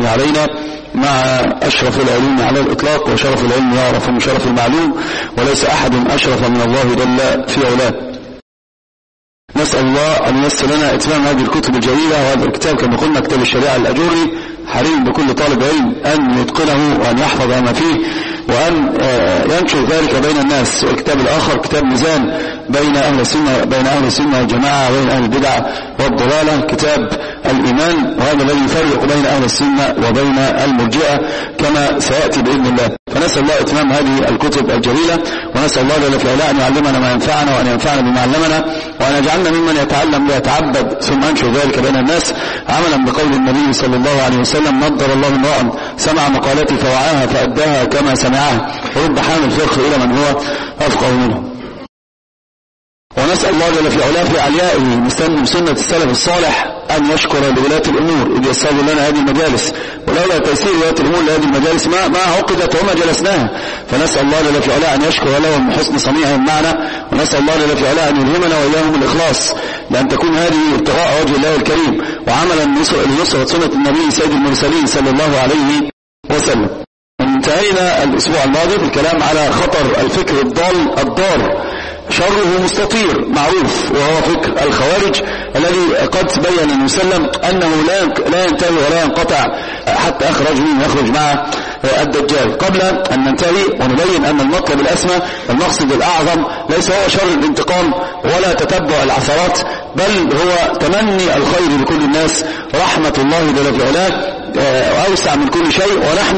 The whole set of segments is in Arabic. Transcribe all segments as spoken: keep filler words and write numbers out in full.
المن علينا مع أشرف العلوم على الإطلاق، وشرف العلم يعرف من شرف المعلوم، وليس أحد أشرف من الله جل في علاه. نسأل الله أن ييسر لنا إتمام هذه الكتب الجليلة، وهذا الكتاب كما قلنا كتاب الشريعة الأجوري، حريم بكل طالب علم أن يتقنه وأن يحفظ ما فيه وأن ينشر ذلك بين الناس. والكتاب الآخر كتاب ميزان بين أهل السنة بين أهل السنة والجماعة وبين أهل البدع والضلالة، كتاب الإيمان، وهذا الذي يفرق بين أهل السنة وبين المرجئة كما سيأتي بإذن الله. فنسأل الله إتمام هذه الكتب الجليلة، ونسأل الله جل في علاه أن يعلمنا ما ينفعنا وأن ينفعنا بما علمنا، وأن يجعلنا ممن يتعلم ويتعبد ثم ينشر ذلك بين الناس، عملا بقول النبي صلى الله عليه وسلم: نضر الله امرأ سمع مقالتي فوعاها فأداها كما سمعها، ورب حامل فقه إلى من هو أفقه منه. ونسأل الله جل في علاه في عليائه مستند سنة السلف الصالح أن يشكر لولاة الأمور إذ يسر لنا هذه المجالس، ولولا تيسير ولاة الأمور لهذه المجالس ما ما عقدت وما جلسناها. فنسأل الله جل في علاه أن يشكر لهم من حسن صنيعهم معنا، ونسأل الله جل في علاه أن يلهمنا وإياهم الإخلاص، لأن تكون هذه ابتغاء وجه الله الكريم وعملا لنصرة سنة النبي سيد المرسلين صلى الله عليه وسلم. انتهينا الأسبوع الماضي بالكلام على خطر الفكر الضال الضار، شره مستطير معروف، وهو فكر الخوارج الذي قد بين النبي صلى الله عليه وسلم أنه لا ينتهي ولا ينقطع حتى أخرج منه يخرج مع الدجال. قبل أن ننتهي ونبين أن المطلب الأسمى المقصد الأعظم ليس هو شر الانتقام ولا تتبع العثرات، بل هو تمني الخير لكل الناس، رحمة الله جل في علاه أوسع من كل شيء. ونحن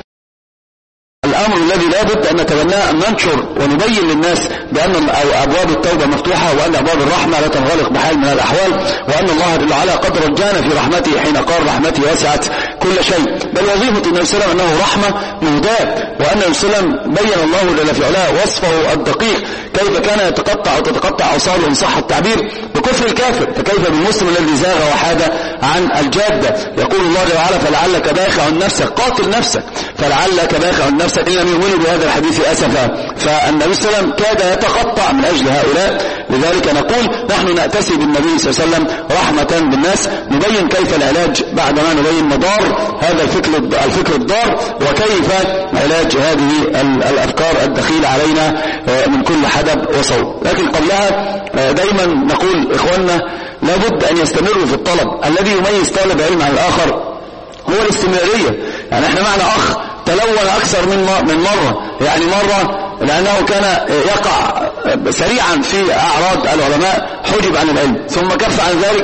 الأمر الذي لا بد أن نتبناه أن ننشر ونبين للناس بأن أبواب التوبة مفتوحة، وأن أبواب الرحمة لا تنغلق بحال من الأحوال، وأن الله جل وعلا قد رجانا في رحمته حين قال: رحمتي وسعت كل شيء. بل وظيفة النبي صلى الله عليه وسلم أنه رحمة مهداة، وأن النبي صلى الله عليه وسلم بين الله جل في علاه وصفه الدقيق كيف كان يتقطع وتتقطع أوصاله إن صح التعبير بكفر الكافر، فكيف بالمسلم الذي زاغ وحاد عن الجادة. يقول الله جل وعلا: فلعلك باخع نفسك، قاتل نفسك، فلعلك باخع نفسك إن لم يؤمنوا بهذا الحديث أسفا. فالنبي صلى الله عليه وسلم كاد يتقطع من أجل هؤلاء. لذلك نقول نحن نأتسي بالنبي صلى الله عليه وسلم رحمة بالناس، نبين كيف العلاج بعدما نبين مضار هذا الفكر الفكر الضار، وكيف علاج هذه الأفكار الدخيلة علينا من كل حدب وصوب. لكن قبلها دايما نقول إخواننا لابد أن يستمروا في الطلب. الذي يميز طالب علم عن الآخر هو الاستمرارية. يعني احنا معنا أخ تلون أكثر من من مرة، يعني مرة لأنه كان يقع سريعا في أعراض العلماء حجب عن العلم، ثم كف عن ذلك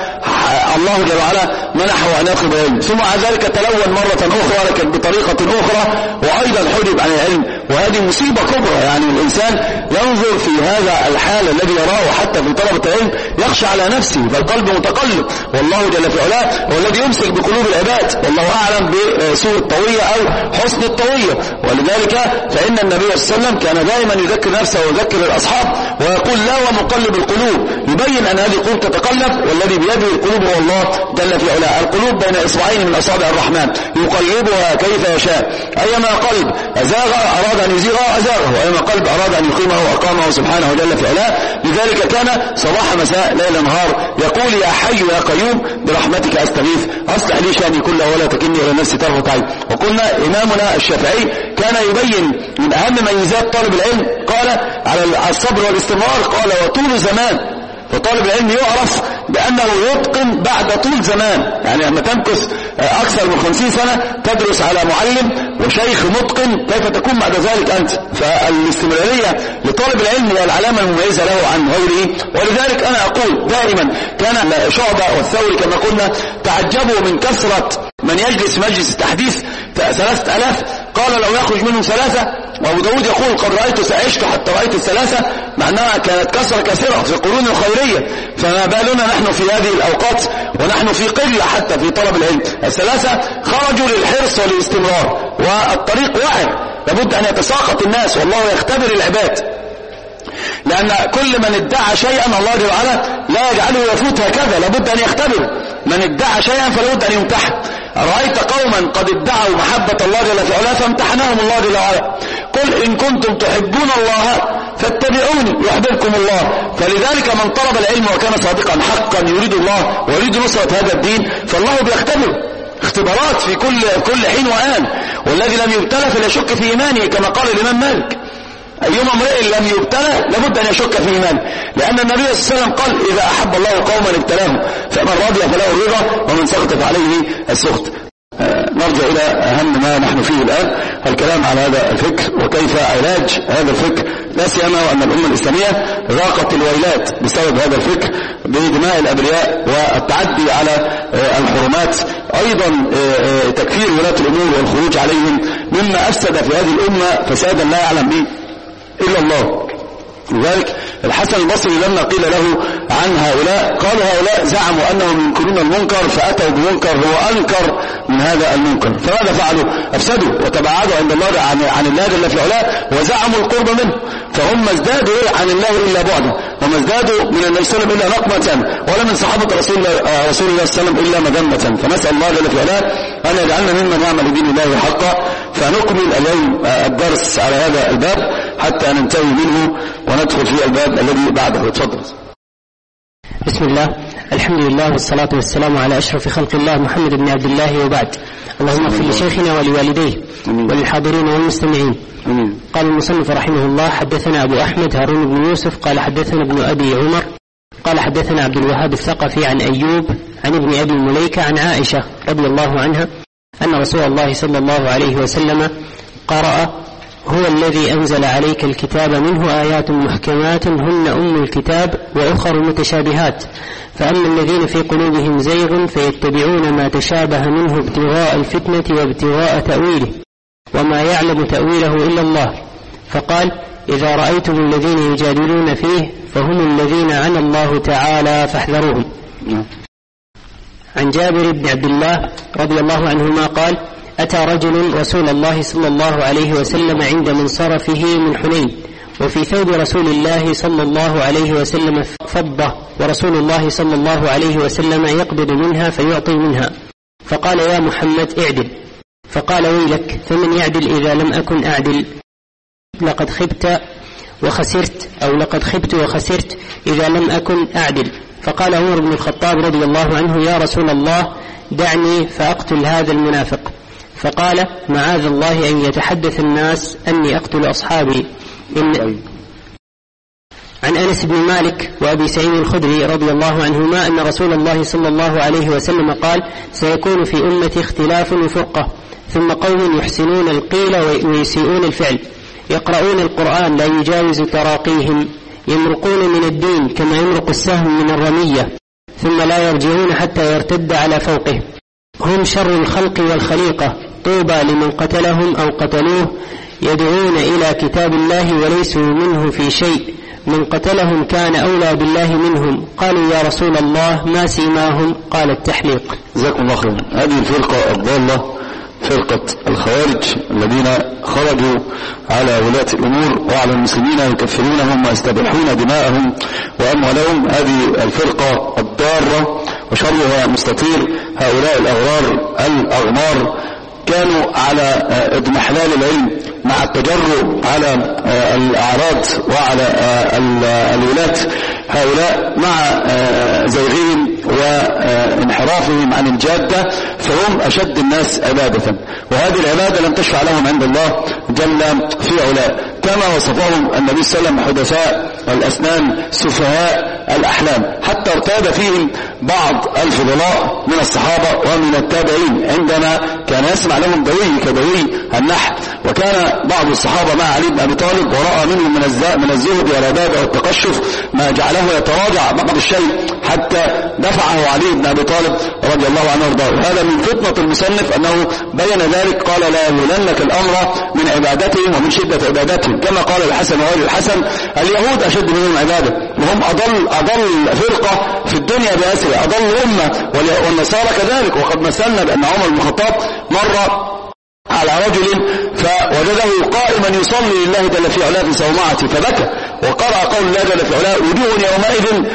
فالله جل وعلا منحه أن يأخذ العلم، ثم عن ذلك تلون مرة أخرى لكن بطريقة أخرى وأيضا حجب عن العلم. وهذه مصيبة كبرى. يعني الإنسان ينظر في هذا الحال الذي يراه حتى في طلبة العلم يخشى على نفسه، فالقلب متقلب، والله جل في علاه هو الذي يمسك بقلوب العباد، والله أعلم بسوء الطوية أو حسن الطوية. ولذلك فإن النبي صلى الله عليه وسلم كان دائما يذكر نفسه ويذكر الأصحاب ويقول: لا ومقلب القلوب، يبين أن هذه القلوب تتقلب، والذي بيده القلوب هو الله جل في علاه. القلوب بين إصبعين من أصابع الرحمن يقلبها كيف يشاء، أيما قلب أزاغ أراد أن يزيغ أزاغه، وأيما قلب أراد أن يقيمه أقامه سبحانه جل في علاه. لذلك كان صباح مساء ليل نهار يقول: يا حي يا قيوم برحمتك أستغيث أصلح لي شأني كله ولا تكلني إلى نفسي طرفة عين. وقلنا إمامنا الشافعي كان يبين من أهم ميزات طالب العلم قال على الصبر والاستمرار، قال: وطول زمان. فطالب العلم يعرف بأنه يتقن بعد طول زمان. يعني لما تمكث أكثر من خمسين سنة تدرس على معلم وشيخ متقن، كيف تكون بعد ذلك أنت؟ فالاستمرارية لطالب العلم هي العلامة المميزة له عن غيره. ولذلك أنا أقول دائما كان شعبة والثوري كما قلنا تعجبوا من كثرة من يجلس مجلس التحديث ثلاثة ألاف، قال لو يخرج منهم ثلاثة. وأبو داود يقول: قد رأيت عشت حتى رأيت الثلاثة، مع أنها كانت كثرة كثيرة في القرون الخيرية، فما بالنا نحن في هذه الأوقات ونحن في قلة حتى في طلب العلم. الثلاثة خرجوا للحرص والاستمرار، والطريق واحد، لابد أن يتساقط الناس والله يختبر العباد، لأن كل من ادعى شيئا الله جل وعلا لا يجعله يفوت هكذا، لابد أن يختبر. من ادعى شيئا فلابد أن يمتحن. رأيت قوما قد ادعوا محبة الله جل في علاه فامتحناهم الله جل وعلا. قل إن كنتم تحبون الله فاتبعوني يحببكم الله. فلذلك من طلب العلم وكان صادقا حقا يريد الله ويريد نصرة هذا الدين فالله بيختبره. اختبارات في كل كل حين وآن، والذي لم يبتلى فلا يشك في إيمانه كما قال الإمام مالك. أيما امرئ لم يبتلى لابد أن يشك في إيمانه، لأن النبي صلى الله عليه وسلم قال إذا أحب الله قوما ابتلاهم فمن رضي فله الرضا ومن سخط فعليه السخط. نرجع إلى أهم ما نحن فيه الآن، الكلام على هذا الفكر وكيف علاج هذا الفكر، لا سيما وأن الأمة الإسلامية ذاقت الويلات بسبب هذا الفكر بدماء الأبرياء والتعدي على الحرمات، أيضا تكفير ولاة الأمور والخروج عليهم، مما أفسد في هذه الأمة فسادا لا يعلم به إلا الله. لذلك الحسن البصري لما قيل له عن هؤلاء قال هؤلاء زعموا أنهم ينكرون المنكر فأتوا بمنكر هو أنكر من هذا المنكر، فماذا فعلوا؟ أفسدوا وتبعدوا عند الله عن, عن الله جل في علاه وزعموا القرب منه، فهم ازدادوا عن الله إلا بعدا، وما ازدادوا من النبي صلى الله عليه وسلم إلا نقمة، ولا من صحابة رسول الله رسول الله صلى الله عليه وسلم إلا مذمة. فنسأل الله جل في علاه أن يجعلنا ممن يعمل دين الله حقا. فنكمل اليوم الدرس على هذا الباب حتى ننتهي منه وندخل في الباب الذي بعده. اتفضل. بسم الله، الحمد لله والصلاة والسلام على أشرف خلق الله محمد بن عبد الله، وبعد. اللهم اغفر لشيخنا ولوالديه وللحاضرين والمستمعين. قال المصنف رحمه الله: حدثنا أبو أحمد هارون بن يوسف قال حدثنا ابن أبي عمر قال حدثنا عبد الوهاب الثقفي عن أيوب عن ابن أبي مليكة عن عائشة رضي الله عنها أن رسول الله صلى الله عليه وسلم قرأ: هو الذي أنزل عليك الكتاب منه آيات محكمات هن أم الكتاب وأخر متشابهات، فأما الذين في قلوبهم زيغ فيتبعون ما تشابه منه ابتغاء الفتنة وابتغاء تأويله وما يعلم تأويله إلا الله. فقال: إذا رأيتم الذين يجادلون فيه فهم الذين عنى الله تعالى فاحذروهم. عن جابر بن عبد الله رضي الله عنهما قال: أتى رجل رسول الله صلى الله عليه وسلم عند منصرفه من حنين، وفي ثوب رسول الله صلى الله عليه وسلم فضة، ورسول الله صلى الله عليه وسلم يقبض منها فيعطي منها، فقال: يا محمد اعدل. فقال: ويلك، فمن يعدل إذا لم أكن أعدل؟ لقد خبت وخسرت، أو لقد خبت وخسرت إذا لم أكن أعدل. فقال عمر بن الخطاب رضي الله عنه: يا رسول الله دعني فأقتل هذا المنافق. فقال: معاذ الله أن يتحدث الناس أني أقتل أصحابي. إن عن أنس بن مالك وأبي سعيد الخدري رضي الله عنهما أن رسول الله صلى الله عليه وسلم قال: سيكون في أمتي اختلاف وفرقة، ثم قوم يحسنون القيل ويسيئون الفعل، يقرؤون القرآن لا يجاوز تراقيهم، يمرقون من الدين كما يمرق السهم من الرمية، ثم لا يرجعون حتى يرتد على فوقه، هم شر الخلق والخليقة، طوبى لمن قتلهم أو قتلوه، يدعون إلى كتاب الله وليسوا منه في شيء، من قتلهم كان أولى بالله منهم. قالوا: يا رسول الله ما سيماهم؟ قال: التحليق. جزاكم الله خيرا. هذه الفرقة الضالة فرقة الخوارج الذين خرجوا على ولاة الأمور وعلى المسلمين يكفرونهم ويستبيحون دماءهم وأموالهم، هذه الفرقة الضارة وشرها مستطير. هؤلاء الأغرار الأغمار كانوا على اضمحلال العلم مع التجرؤ على الأعراض وعلى الولاة، هؤلاء مع زيغهم وانحرافهم عن الجادة فهم أشد الناس عبادة، وهذه العبادة لم تشفع لهم عند الله جل في علاء، كما وصفهم النبي صلى الله عليه وسلم: حدثاء الأسنان سفهاء الأحلام، حتى ارتاد فيهم بعض الفضلاء من الصحابة ومن التابعين عندما كان يسمع لهم دوي كدوي النحل، وكان بعض الصحابة مع علي بن أبي طالب ورأى منهم من الزهد والعبادة والتقشف ما جعله يتراجع بعض الشيء حتى دفعه علي بن أبي طالب رضي الله عنه وارضاه. هذا من فطنة المصنف أنه بين ذلك، قال: لا يهولنك الأمر من عبادتهم ومن شدة عبادتهم، كما قال الحسن وغير الحسن: اليهود أشد منهم عبادة، وهم أضل أضل فرقة في الدنيا بأسرها، أضل أمة، والنصارى كذلك. وقد مثلنا بأن عمر بن الخطاب مر على رجل فوجده قائما يصلي لله جل في علاه في صومعته فبكى، وقرأ قول الله جل في علاه: وجوه يومئذ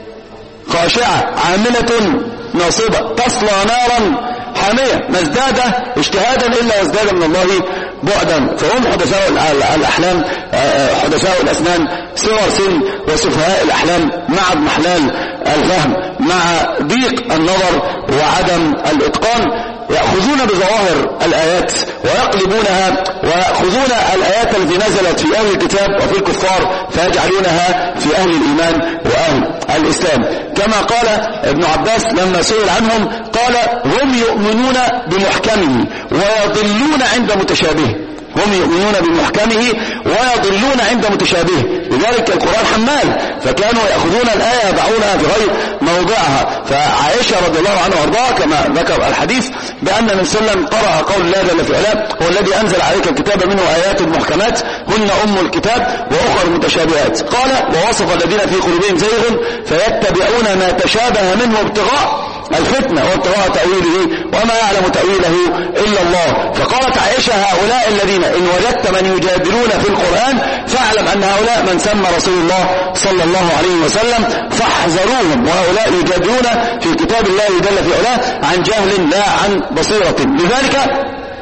خاشعة عاملة ناصبة تصلى نارا حامية، ما ازداد اجتهادا إلا وازداد من الله بعدا. فهم حدثاء الأحلام، حدثاء الأسنان، صغر سن وسفهاء الأحلام، مع اضمحلال الفهم، مع ضيق النظر وعدم الإتقان. يأخذون بظواهر الآيات ويقلبونها، ويأخذون الآيات التي نزلت في أهل الكتاب وفي الكفار فيجعلونها في أهل الإيمان وأهل الإسلام. كما قال ابن عباس لما سئل عنهم قال هم يؤمنون بمحكمه ويضلون عند متشابهه، هم يؤمنون بمحكمه ويضلون عند متشابهه. لذلك القرآن حمال، فكانوا يأخذون الآية يضعونها في غير موضعها. فعائشة رضي الله عنها وارضاها كما ذكر الحديث بأن النبي صلى الله عليه وسلم قرأ قول الله جل في علاه هو الذي أنزل عليك الكتاب منه آيات محكمات هن أم الكتاب وأخر متشابهات. قال ووصف الذين في قلوبهم زيغ فيتبعون ما تشابه منه ابتغاء الفتنة وابتغاء تأويله وما يعلم تأويله إلا الله. فقالت عائشة هؤلاء الذين إن وجدت من يجادلون في القرآن فاعلم أن هؤلاء من سمى رسول الله صلى الله عليه وسلم فاحذروهم، وهؤلاء يجادلون في كتاب الله جل في علاه عن جهل لا عن بصيرة. لذلك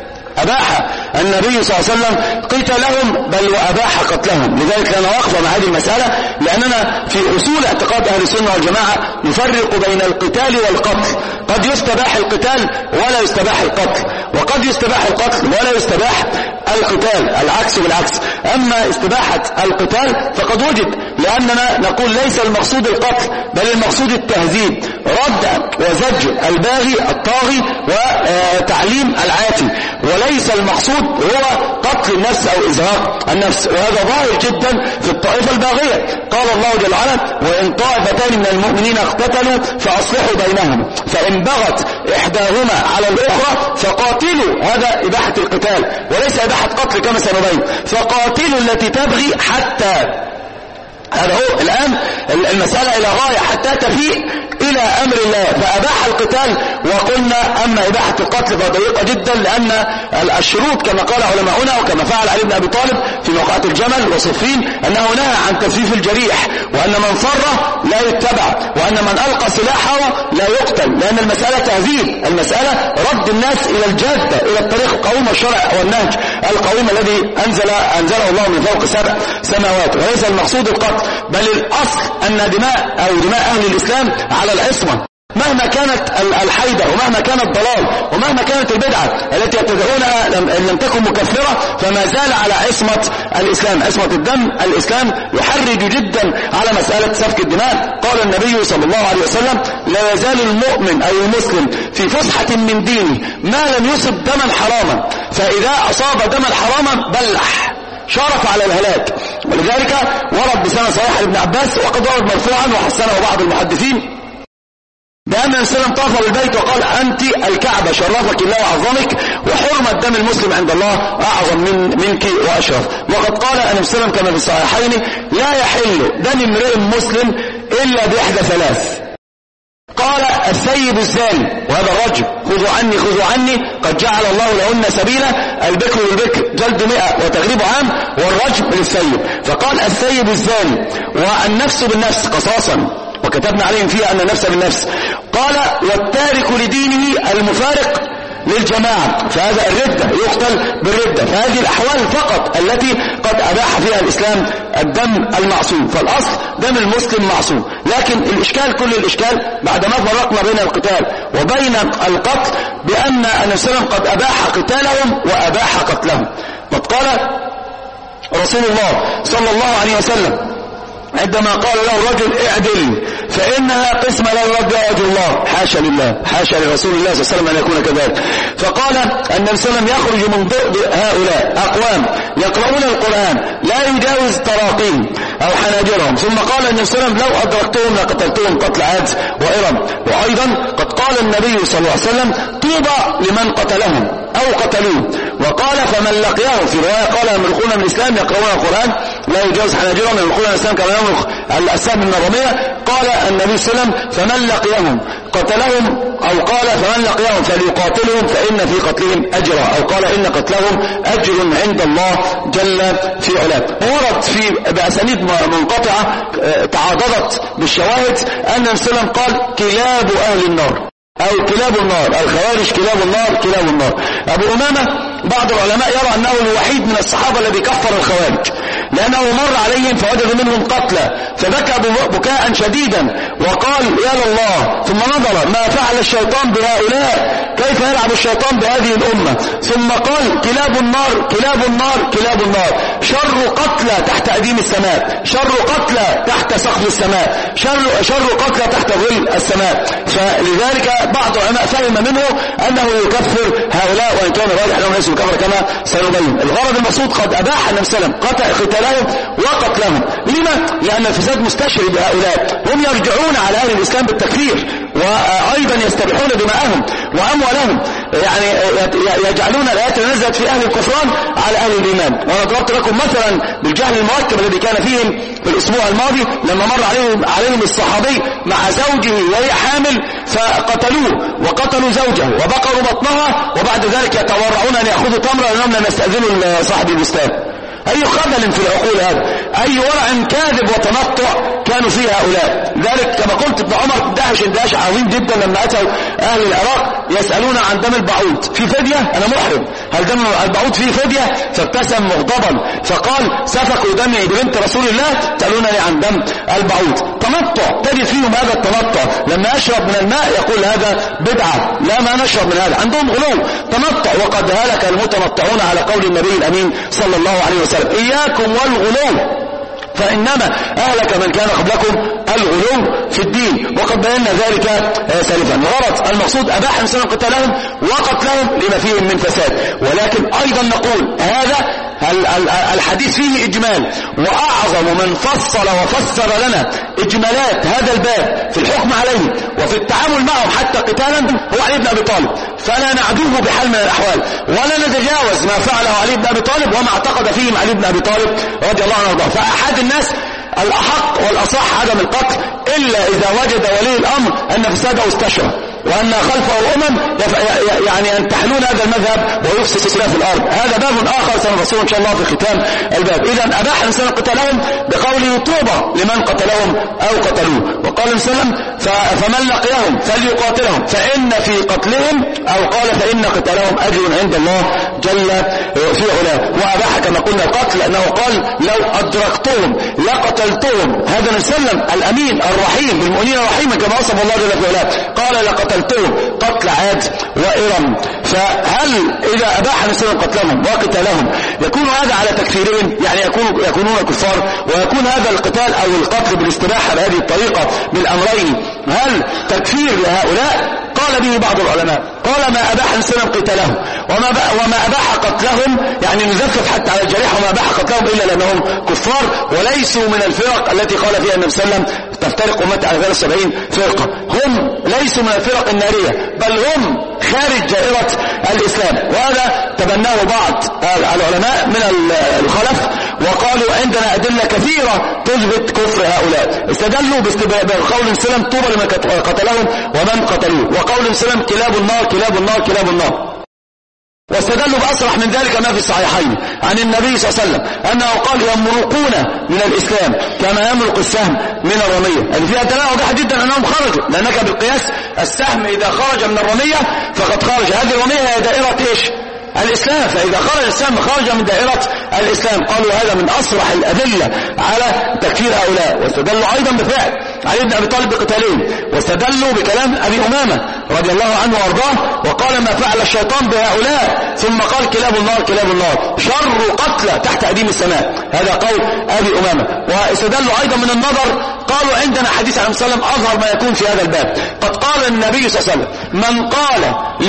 أباح النبي صلى الله عليه وسلم قتالهم بل وأباح قتلهم. لذلك لنا وقفة مع هذه المسألة، لأننا في أصول اعتقاد أهل السنة والجماعة نفرق بين القتال والقتل. قد يستباح القتال ولا يستباح القتل، وقد يستباح القتل ولا يستباح القتال، العكس بالعكس. أما استباحة القتال فقد وجد، لأننا نقول ليس المقصود القتل بل المقصود التهذيب، رد وزج الباغي الطاغي وتعليم العاتي، وليس المقصود هو قتل النفس أو إزهاق النفس. وهذا ظاهر جدا في الطائفة الباغية. قال الله جل وعلا وإن طائفتان من المؤمنين اقتتلوا فأصلحوا بينهم فإن بغت إحداهما على الأخرى فقاتلوا، هذا إباحة القتال وليس إباحة قتل كما سنبين، فقاتلوا التي تبغي حتى، هذا هو الآن المسألة إلى غاية حتى تفيء إلى أمر الله. فأباح القتال، وقلنا أما إباحة القتل فضيقة جدا، لأن الشروط كما قال علماؤنا وكما فعل علي بن أبي طالب في موقعة الجمل وصفين أنه نهى عن تجفيف الجريح، وأن من فر لا يتبع، وأن من ألقى سلاحه لا يقتل، لأن المسألة تهذيب، المسألة رد الناس إلى الجادة إلى الطريق القويم والشرع والنهج القويم الذي أنزل أنزله الله من فوق سبع سماوات. وليس المقصود القتل، بل الأصل أن دماء أو دماء أهل الإسلام على العصمة مهما كانت الحيدة ومهما كان الضلال ومهما كانت البدعة التي يتبعونها لم تكن مكفرة، فما زال على عصمة الإسلام، عصمة الدم. الإسلام يحرج جدا على مسألة سفك الدماء. قال النبي صلى الله عليه وسلم لا يزال المؤمن أي المسلم في فسحة من دينه ما لم يصب دما حراما، فإذا أصاب دما حراما بلح شارف على الهلاك. ولذلك ورد بسنة صحيح لابن عباس وقد ورد مرفوعا وحسنه بعض المحدثين بأن النبي صلى الله عليه وسلم طاف بالبيت وقال أنت الكعبة شرفك الله وعظمك، وحرمة دم المسلم عند الله أعظم من منك وأشرف. وقد قال النبي صلى الله عليه وسلم كما في الصحيحين لا يحل دم امرئ مسلم إلا بإحدى ثلاث. قال السيب الزاني، وهذا الرجل خذوا عني خذوا عني قد جعل الله لهن سبيلا، البكر بالبكر جلد مئة وتغريب عام، والرجم للسيب. فقال السيب الزاني، والنفس بالنفس قصاصا وكتبنا عليهم فيها أن النفس بالنفس. قال والتارك لدينه المفارق للجماعة، فهذا الردة يقتل بالردة. فهذه الأحوال فقط التي قد أباح فيها الإسلام الدم المعصوم، فالأصل دم المسلم معصوم. لكن الإشكال كل الإشكال بعدما فرقنا بين القتال وبين القتل بأن النبي صلى الله عليه وسلم قد أباح قتالهم وأباح قتلهم. قد قال رسول الله صلى الله عليه وسلم عندما قال له الرجل اعدل فإنها قسم لا يرد وجه الله، حاشا لله، حاشا لرسول الله صلى الله عليه وسلم أن يكون كذلك. فقال النبي صلى الله عليه وسلم يخرج من ضئ هؤلاء أقوام يقرؤون القرآن لا يجاوز تراقيهم أو حناجرهم، ثم قال النبي صلى الله عليه وسلم لو أدركتهم لقتلتهم قتل عاد وإرم. وأيضا قد قال النبي صلى الله عليه وسلم طوبى لمن قتلهم أو قتلوه. وقال فمن لقيهم، في رواية قال يمرقون من الإسلام يقرؤون القرآن لا يجاوز حناجرهم يمرقون من الإسلام كما يمرق الأسام النظامية. قال النبي صلى الله عليه وسلم فمن لقيهم قتلهم، أو قال فمن لقيهم فليقاتلهم فإن في قتلهم أجرا، أو قال إن قتلهم أجر عند الله جل في علاه. ورد في بأسانيد منقطعة تعاضدت بالشواهد أن النبي صلى الله عليه وسلم قال كلاب أهل النار أو كلاب النار، الخوارج كلاب النار كلاب النار. أبو أمامة بعض العلماء يرى أنه الوحيد من الصحابة الذي كفر الخوارج، لأنه مر عليهم فوجد منهم قتلى فبكى بكاء شديدا وقال يا لله، ثم نظر ما فعل الشيطان بهؤلاء، كيف يلعب الشيطان بهذه الأمة، ثم قال كلاب النار كلاب النار كلاب النار، شر قتلى تحت أديم السماء، شر قتلى تحت سقف السماء، شر, شر قتلى تحت ظل السماء. فلذلك بعض العلماء فهم منه أنه يكفر هؤلاء، وإن كان راجح لهم ليسوا كفر كما سنبين. الغرض المقصود قد أباح النبي صلى الله عليه وسلم قتالهم وقتلهم. لما؟ لأن الفساد مستشري بهؤلاء، هم يرجعون على أهل الإسلام بالتكفير، وأيضا يستبيحون دماءهم وأموالهم، يعني يجعلون الآيات اللي نزلت في أهل الكفران على أهل الإيمان. وأنا ضربت لكم مثلا بالجهل المركب الذي كان فيهم في الأسبوع الماضي لما مر عليهم, عليهم الصحابي مع زوجه وهي حامل فقتلوه وقتلوا زوجه وبقروا بطنها، وبعد ذلك يتورعون أن يأخذوا تمرا لأنهم لم يستأذنوا صاحب البستان. أي خلل في العقول هذا، أي ورع كاذب وتنطع كانوا فيه هؤلاء. ذلك كما قلت ابن عمر دهش اندهاش عظيم جدا لما أتوا أهل العراق يسألون عن دم البعوض في فدية، أنا محرم، هل دم البعوض فيه فدية؟ فابتسم مغضبا فقال سفكوا دمي ببنت رسول الله تسألونني عن دم البعوض. تنطع تجد فيهم هذا التنطع، لما أشرب من الماء يقول هذا بدعة، لا ما نشرب من هذا، عندهم غلو تنطع. وقد هلك المتنطعون على قول النبي الأمين صلى الله عليه وسلم إياكم والغلو فإنما أهلك من كان قبلكم الغلو في الدين، وقد بينا ذلك سالفا. الغرض المقصود أباح الإسلام قتالهم وقتلهم لما فيهم من فساد، ولكن أيضا نقول هذا الحديث فيه إجمال، وأعظم من فصل وفسر لنا إجمالات هذا الباب في الحكم عليه وفي التعامل معهم حتى قتالا هو علي بن أبي طالب، فلا نعدوه بحال من الأحوال ولا نتجاوز ما فعله علي بن أبي طالب وما اعتقد فيهم علي بن أبي طالب رضي الله عنه وارضاه. فأحد الناس الأحق والأصح عدم القتل إلا إذا وجد ولي الأمر أن فساده استشرى وأن خلفه الأمم يعني ينتحلون هذا المذهب ويفسد في الأرض. هذا باب آخر سنفصله إن شاء الله في ختام الباب. إذا أباح الإنسان قتالهم بقوله طوبى لمن قتلهم أو قتلوه، وقال الإنسان فمن لقيهم فليقاتلهم فإن في قتلهم أو قال فإن قتالهم أجر عند الله جل في علاه. وأباح كما قلنا القتل لأنه قال لو أدركتهم لقتلتهم. هذا نسلم الأمين الرحيم بالمؤمنين الرحيم كما وصف الله جل في علاه، قال لقتلتهم قتل عاد وإرم. فهل إذا أباح الإسلام قتلهم وقتالهم يكون هذا على تكفيرهم، يعني يكون يكونون كفار، ويكون هذا القتال أو القتل بالاستباحة بهذه الطريقة بالأمرين هل تكفير لهؤلاء؟ قال به بعض العلماء، قال ما أباح الإسلام قتالهم وما وما أباح قتلهم يعني نزفف حتى على الجريح، وما أباح قتلهم إلا لأنهم كفار وليسوا من الفرق التي قال فيها النبي صلى الله عليه وسلم تفترق أمتي على ثلاث وسبعين فرقة. هم ليسوا من الفرق النارية بل هم خارج دائرة الإسلام، وهذا تبناه بعض العلماء من الخلف وقالوا عندنا أدلة كثيرة تثبت كفر هؤلاء. استدلوا بقول السلام طوبى لمن قتلهم ومن قتلوه، وقول السلام كلاب النار كلاب النار كلاب النار. واستدلوا بأصرح من ذلك ما في الصحيحين عن النبي صلى الله عليه وسلم أنه قال يمرقون من الإسلام كما يمرق السهم من الرمية، يعني فيها دلالة واضحة جدا أنهم خرجوا، لأنك بالقياس السهم إذا خرج من الرمية فقد خرج. هذه الرمية هي دائرة إيش؟ الإسلام، فإذا خرج السهم خرج من دائرة الإسلام. قالوا هذا من أصرح الأدلة على تكفير هؤلاء. واستدلوا أيضا بفعل علي بن أبي طالب بقتالهم، واستدلوا بكلام أبي أمامة رضي الله عنه وارضاه وقال ما فعل الشيطان بهؤلاء، ثم قال كلاب النار كلاب النار شر قتلى تحت أديم السماء. هذا قول أبي أمامة. واستدلوا أيضا من النظر، قالوا عندنا حديث عن صلى الله عليه وسلم أظهر ما يكون في هذا الباب. قد قال النبي صلى الله عليه وسلم من قال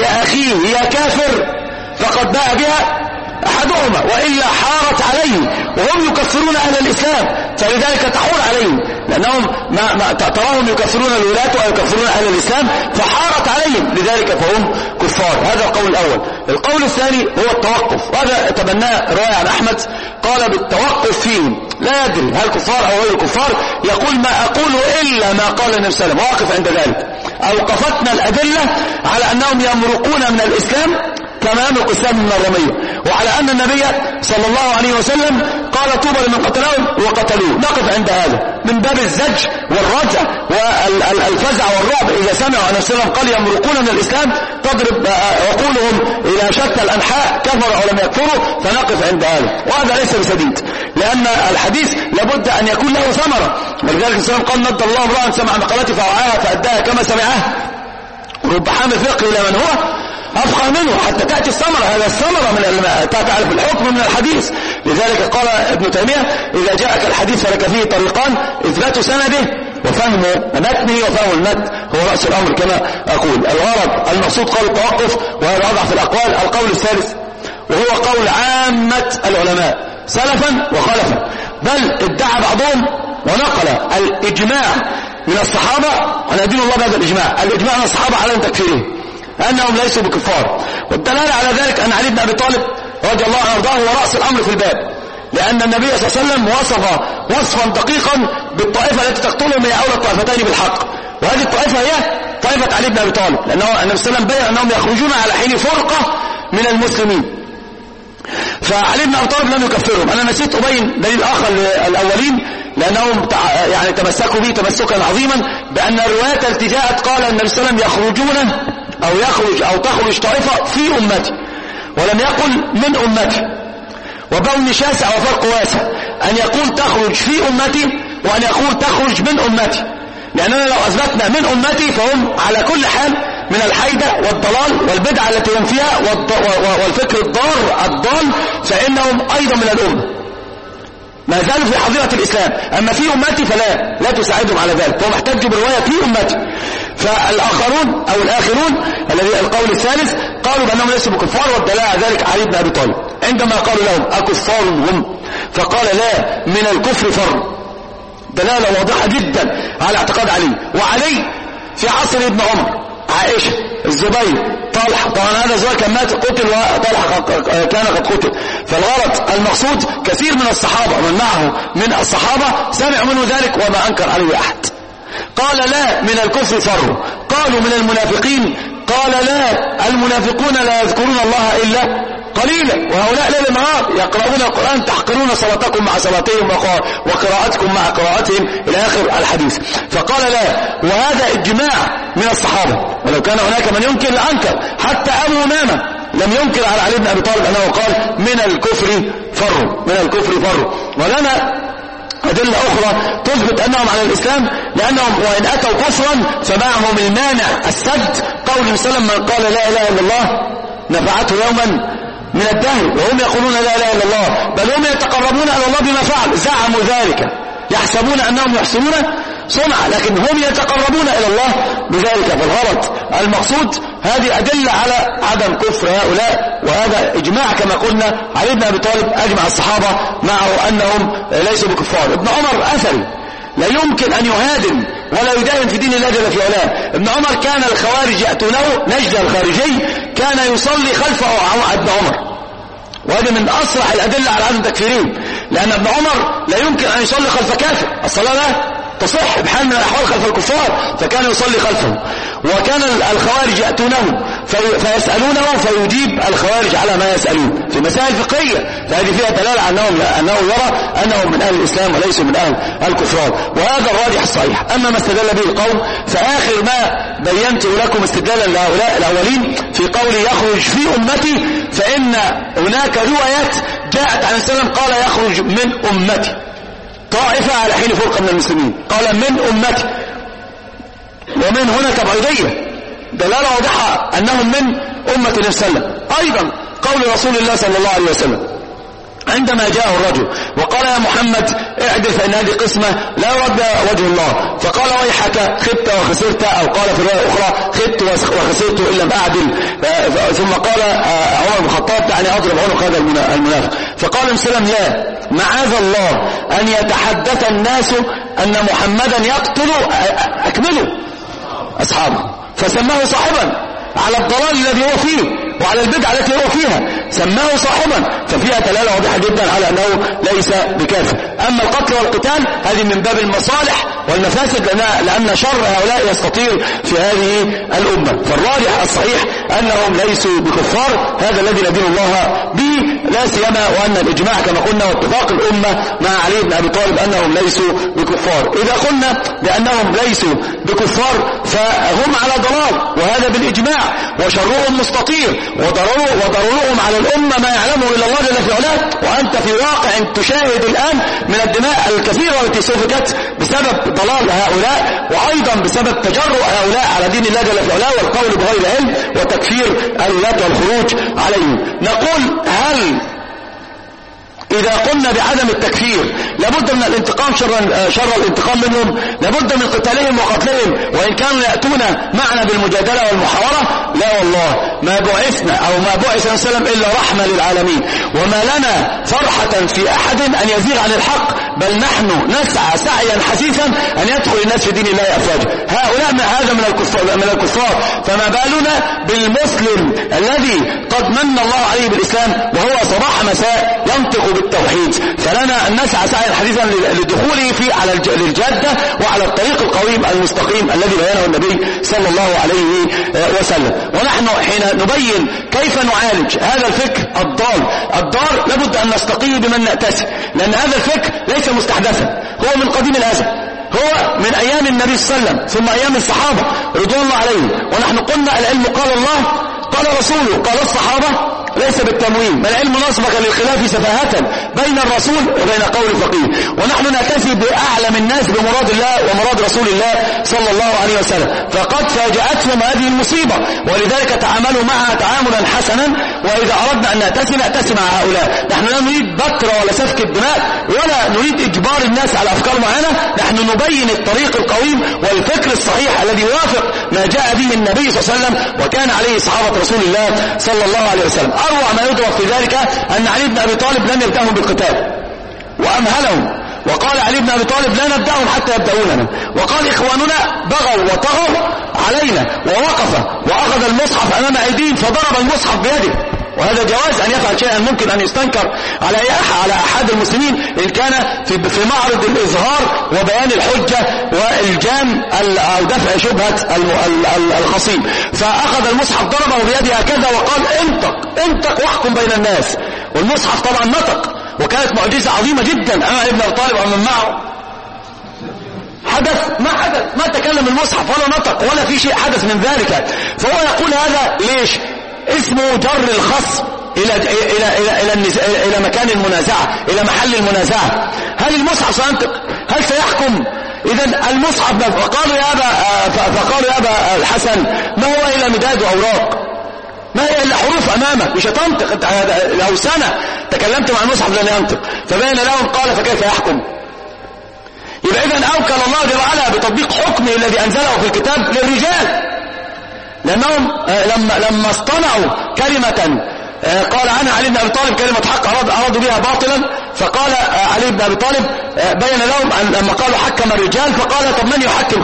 لأخيه يا كافر فقد باء بها أحدهما وإلا حارت عليه، وهم يكفرون أهل الإسلام، فلذلك تحور عليهم لأنهم ما, ما تراهم يكفرون الولاة أو يكفرون أهل الإسلام فحارت عليهم، لذلك فهم كفار. هذا القول الأول. القول الثاني هو التوقف، وهذا تبناه رواية عن أحمد قال بالتوقف فيهم لا يدري هل كفار أو غير كفار، يقول ما أقول إلا ما قال النبي صلى الله عليه وسلم. واقف عند ذلك أوقفتنا الأدلة على أنهم يمرقون من الإسلام كما يمرق السهم من الرمية، وعلى أن النبي صلى الله عليه وسلم قال طوبى لمن قتلهم وقتلوه. نقف عند هذا من باب الزج والرجع والفزع والرعب إذا سمعوا أن السلام قال يمرقون من الإسلام تضرب عقولهم إلى شتى الأنحاء كفروا أو لم يكفروا، فنقف عند هذا، وهذا ليس بسديد، لأن الحديث لابد أن يكون له ثمرة. ولذلك السلام قال نض الله امرأ سمع مقالتي فوعاها فأداها كما سمعها، رب حامل فقه إلى من هو أفقه منه حتى تأتي الثمرة. هذا الثمرة من تعرف الحكم من الحديث. لذلك قال ابن تيمية إذا جاءك الحديث فلك فيه طريقان، إثبات سنده وفهم متنه وفهم المتن هو رأس الأمر كما أقول. الغرض المقصود قول التوقف، وهذا أضعف الأقوال. القول الثالث وهو قول عامة العلماء سلفا وخلفا، بل ادعى بعضهم ونقل الإجماع من الصحابة، أنا أدين الله بهذا الإجماع، الإجماع من الصحابة على تكفيرهم أنهم ليسوا بكفار. والدلالة على ذلك أن علي بن أبي طالب رضي الله عنه وارضاه هو رأس الأمر في الباب، لأن النبي صلى الله عليه وسلم وصف وصفا دقيقا بالطائفة التي تقتلهم هي أولى الطائفتين بالحق، وهذه الطائفة هي طائفة علي بن أبي طالب، لأنه النبي صلى الله عليه وسلم بين أنهم يخرجون على حين فرقة من المسلمين، فعلي بن أبي طالب لم يكفرهم. أنا نسيت أبين دليل آخر للأولين لأنهم يعني تمسكوا به تمسكا عظيما، بأن الروايات التي جاءت قال النبي صلى الله عليه وسلم يخرجون أو يخرج أو تخرج طائفة في أمتي، ولم يقل من أمتي، وبون شاسع وفرق واسع أن يقول تخرج في أمتي وأن يقول تخرج من أمتي، لأننا لو أثبتنا من أمتي فهم على كل حال من الحيدة والضلال والبدعة التي هم فيها والفكر الضار الضال، فإنهم أيضا من الأمة ما زالوا في حظيرة الإسلام. أما في أمتي فلا لا تساعدهم على ذلك، فهم احتجوا برواية في أمتي. فالآخرون أو الآخرون الذي القول الثالث قالوا بأنهم ليسوا بكفار، والدلالة على ذلك علي بن أبي طالب عندما قالوا لهم أكفار هم، فقال لا من الكفر فر، دلالة واضحة جدا على اعتقاد علي. وعلي في عصر ابن عمر، عائشة، الزبير، طلحة، طبعا هذا الزبير كان مات قتل وطلحة كان قد قتل. فالغرض المقصود كثير من الصحابة ومن معه من الصحابة سمعوا منه ذلك وما أنكر عليه أحد. قال لا من الكفر فروا. قالوا من المنافقين، قال لا المنافقون لا يذكرون الله إلا قليلا، وهؤلاء ليل نهار يقرؤون القرآن تحقرون صلاتكم مع صلاتهم وقراءتكم مع قراءتهم إلى آخر الحديث. فقال لا، وهذا اجماع من الصحابة، ولو كان هناك من ينكر لأنكر، حتى أبو أمامة لم ينكر على علي بن أبي طالب أنه قال من الكفر فروا، من الكفر فروا. ولنا أدلة أخرى تثبت أنهم على الإسلام، لأنهم وإن أتوا كفرا فمعهم المانع السد، قول النبي صلى الله عليه وسلم من قال لا إله إلا الله نفعته يوما من الدهر، وهم يقولون لا إله إلا الله، بل هم يتقربون إلى الله بما فعل، زعموا ذلك، يحسبون أنهم يحسنون صنع، لكن هم يتقربون إلى الله بذلك. فالغرض المقصود هذه أدلة على عدم كفر هؤلاء، وهذا إجماع كما قلنا. علي بن أبي طالب أجمع الصحابة معه أنهم ليسوا بكفار. ابن عمر أثري لا يمكن أن يهادن ولا يداهن في دين الله جل في علاه. ابن عمر كان الخوارج يأتونه، نجد الخارجي كان يصلي خلفه ابن عمر، وهذا من أصرح الأدلة على عدم تكفيرهم، لأن ابن عمر لا يمكن أن يصلي خلف كافر، الصلاة لا تصح بحال من الأحوال خلف الكفار، فكان يصلي خلفه. وكان الخوارج يأتونه فيسألونه فيجيب الخوارج على ما يسألون في مسائل فقهية، فهذه فيها دلالة أنه, أنه يرى أنهم من أهل الإسلام وليسوا من أهل الكفار، وهذا الراجح الصحيح. أما ما استدل به القوم فآخر ما بينت لكم استدلالا لهؤلاء الأولين في قول يخرج في أمتي، فإن هناك روايات جاءت عن السلام قال يخرج من أمتي طائفة على حين فرقة من المسلمين، قال من أمتي، ومن هنا تبعيدية، دلالة واضحة أنهم من أمة النبي صلى الله عليه وسلم. أيضا قول رسول الله صلى الله عليه وسلم عندما جاءه الرجل وقال يا محمد اعدل فإن هذه قسمة لا يرد وجه الله، فقال ويحك خبت وخسرت، أو قال في رواية أخرى خبت وخسرت إن لم أعدل. ثم قال عمر بن الخطاب دعني أضرب عنق هذا المنافق، فقال النبي صلى الله عليه وسلم لا، معاذ الله أن يتحدث الناس أن محمدا يقتل أكملوا أصحابه، فسماه صاحبا على الضلال الذي هو فيه وعلى البدعة التي هو فيها. سماه صاحبا، ففيها دلالة واضحة جدا على أنه ليس بكافر. أما القتل والقتال هذه من باب المصالح والمفاسد، لأن, لأن شر هؤلاء يستطير في هذه الأمة. فالراجح الصحيح أنهم ليسوا بكفار، هذا الذي ندين الله به، لا سيما وأن الإجماع كما قلنا واتفاق الأمة مع علي بن أبي طالب أنهم ليسوا بكفار. إذا قلنا بأنهم ليسوا بكفار فهم على ضلال، وهذا بالإجماع، وشرهم مستطير، وضررهم على الأمة ما يعلمه إلا الله جل في علاه. وأنت في واقع تشاهد الآن من الدماء الكثيرة التي سفكت بسبب ضلال هؤلاء، وأيضا بسبب تجرؤ هؤلاء على دين الله جل في علاه والقول بغير علم وتكفير الولاة والخروج عليهم. نقول هل إذا قلنا بعدم التكفير لابد من الانتقام شر, شر الانتقام منهم، لابد من قتالهم وقتلهم وإن كانوا يأتون معنا بالمجادلة والمحاورة؟ لا والله، ما بعثنا أو ما بعث صلى الله عليه وسلم إلا رحمة للعالمين، وما لنا فرحة في أحد أن يزيغ عن الحق، بل نحن نسعى سعيا حثيثا أن يدخل الناس في دين الله أفواجا. هؤلاء من هذا من الكفار, من الكفار فما بالنا بالمسلم الذي قد من الله عليه بالإسلام وهو صباح مساء ينطق بالتوحيد. فلنا أن نسعى سعيا حثيثا لدخوله في على الجادة وعلى الطريق القويم المستقيم الذي بيانه النبي صلى الله عليه وسلم. ونحن حين نبين كيف نعالج هذا الفكر الضال الضار لابد أن نستقي بمن نأتسي، لأن هذا الفكر ليس مستحدثا، هو من قديم الأزل، هو من أيام النبي صلى الله عليه وسلم ثم أيام الصحابة رضوان الله عليهم. ونحن قلنا العلم قال الله قال رسوله قال الصحابة ليس بالتموين، ما العلم نصبك للخلاف سفاهة بين الرسول وبين قول فقيه. ونحن نأتسي بأعلم الناس بمراد الله ومراد رسول الله صلى الله عليه وسلم، فقد فاجأتهم هذه المصيبة ولذلك تعاملوا معها تعاملا حسنا. وإذا أردنا أن نأتسي نأتسي مع هؤلاء. نحن لا نريد بكر ولا سفك الدماء ولا نريد إجبار الناس على أفكار معينة، نحن نبين الطريق القويم والفكر الصحيح الذي يوافق ما جاء به النبي صلى الله عليه وسلم وكان عليه صحابة رسول الله صلى الله عليه وسلم. أروع ما يدرك في ذلك أن علي بن أبي طالب لم يبدأهم بالقتال وأمهلهم، وقال علي بن أبي طالب لا نبدأهم حتى يبدأوننا، وقال إخواننا بغوا وطغوا علينا، ووقف وأخذ المصحف أمام أيديهم فضرب المصحف بيده. وهذا جواز أن يفعل شيئا ممكن أن يستنكر على على أحد المسلمين إن كان في في معرض الإظهار وبيان الحجة والجام أو دفع شبهة الخصيم. فأخذ المصحف ضربه بيده هكذا وقال انطق انطق واحكم بين الناس، والمصحف طبعا نطق، وكانت معجزة عظيمة جدا أمام ابن أبي طالب ومن معه. حدث ما حدث، ما تكلم المصحف ولا نطق ولا في شيء حدث من ذلك. فهو يقول هذا ليش؟ اسمه جر الخصم إلى إلى إلى إلى إلى مكان المنازعة، إلى محل المنازعة. هل المصحف سينطق؟ هل سيحكم؟ إذا المصحف فقالوا يا أبا فقالوا يا أبا الحسن ما هو إلا مداد وأوراق، ما هي إلا حروف أمامك، مش هتنطق. لو سنة تكلمت مع المصحف لن ينطق. فبين لهم قال فكيف يحكم؟ يبقى إذن أوكل الله جل وعلا بتطبيق حكمه الذي أنزله في الكتاب للرجال، لأنهم لما لما اصطنعوا كلمة قال عنها علي بن أبي طالب كلمة حق أرادوا بها باطلا، فقال علي بن أبي طالب بين لهم لما قالوا حكم الرجال فقال طب من يحكم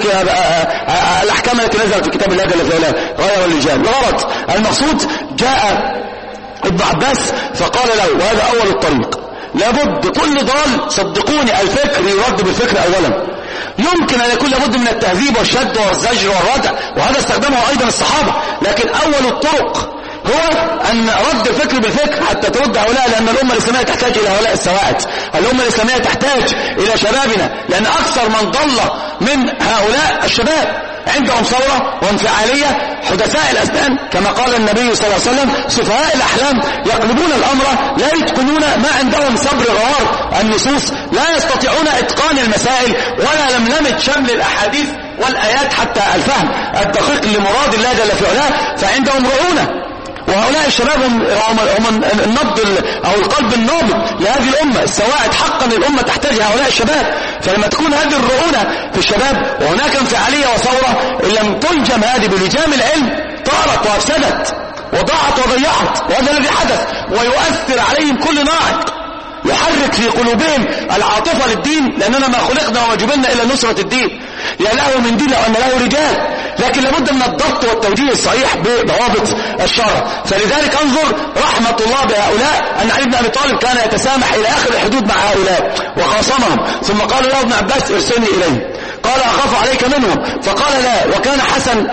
الأحكام التي نزلت في كتاب الله جل في علاه غير الرجال. الغرض المقصود جاء ابن عباس فقال له وهذا أول الطريق، لابد كل ضال صدقوني الفكر يرد بالفكر أولا. يمكن أن يكون لابد من التهذيب والشد والزجر والردع، وهذا استخدمه أيضا الصحابة، لكن أول الطرق هو أن رد الفكر بالفكر حتى ترد هؤلاء، لأن الأمة الإسلامية تحتاج إلى هؤلاء السواعد. الأمة الإسلامية تحتاج إلى شبابنا، لأن أكثر من ضل من هؤلاء الشباب عندهم ثورة وانفعالية حدثاء الأسنان كما قال النبي صلى الله عليه وسلم سفهاء الأحلام يقلبون الأمر لا يتقنون ما عندهم صبر غوار النصوص، لا يستطيعون إتقان المسائل ولا لملمة شمل الأحاديث والآيات حتى الفهم الدقيق لمراد الله جل في علاه، فعندهم رعونة. وهؤلاء الشباب هم النبض أو القلب النابض لهذه الأمة السواعد، حقا الأمة تحتاج هؤلاء الشباب. فلما تكون هذه الرعونة في الشباب وهناك انفعالية وثورة إن لم تلجم هذه بلجام العلم طارت وأفسدت وضاعت وضيعت، وهذا الذي حدث. ويؤثر عليهم كل ناعق يحرك في قلوبهم العاطفة للدين، لأننا ما خلقنا وما جبلنا إلا نصرة الدين. يا له من دين لو أن له رجال لكن لابد من الضبط والتوجيه الصحيح بضوابط الشرع. فلذلك انظر رحمة الله بهؤلاء أن علي بن أبي طالب كان يتسامح إلى آخر الحدود مع هؤلاء وخاصمهم، ثم قال له ابن عباس ارسلني إليه، قال أخاف عليك منهم، فقال لا، وكان حسن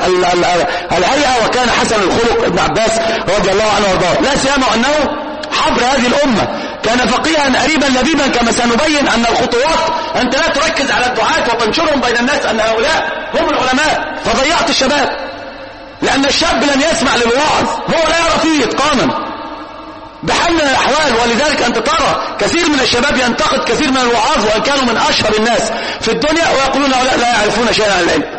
الهيئة وكان حسن الخلق ابن عباس رضي الله عنه وارضاه، لا سيما أنه حبر هذه الأمة، كان فقيها قريبا لبيبا كما سنبين. أن الخطوات أنت لا تركز على الدعاة وتنشرهم بين الناس أن هؤلاء هم العلماء، فضيعت الشباب، لأن الشاب لن يسمع للواعظ، هو لا يرى فيه إتقانا بحال من الأحوال. ولذلك أنت ترى كثير من الشباب ينتقد كثير من الوعاظ وأن كانوا من أشهر الناس في الدنيا ويقولون هؤلاء لا يعرفون شيئا عن العلم،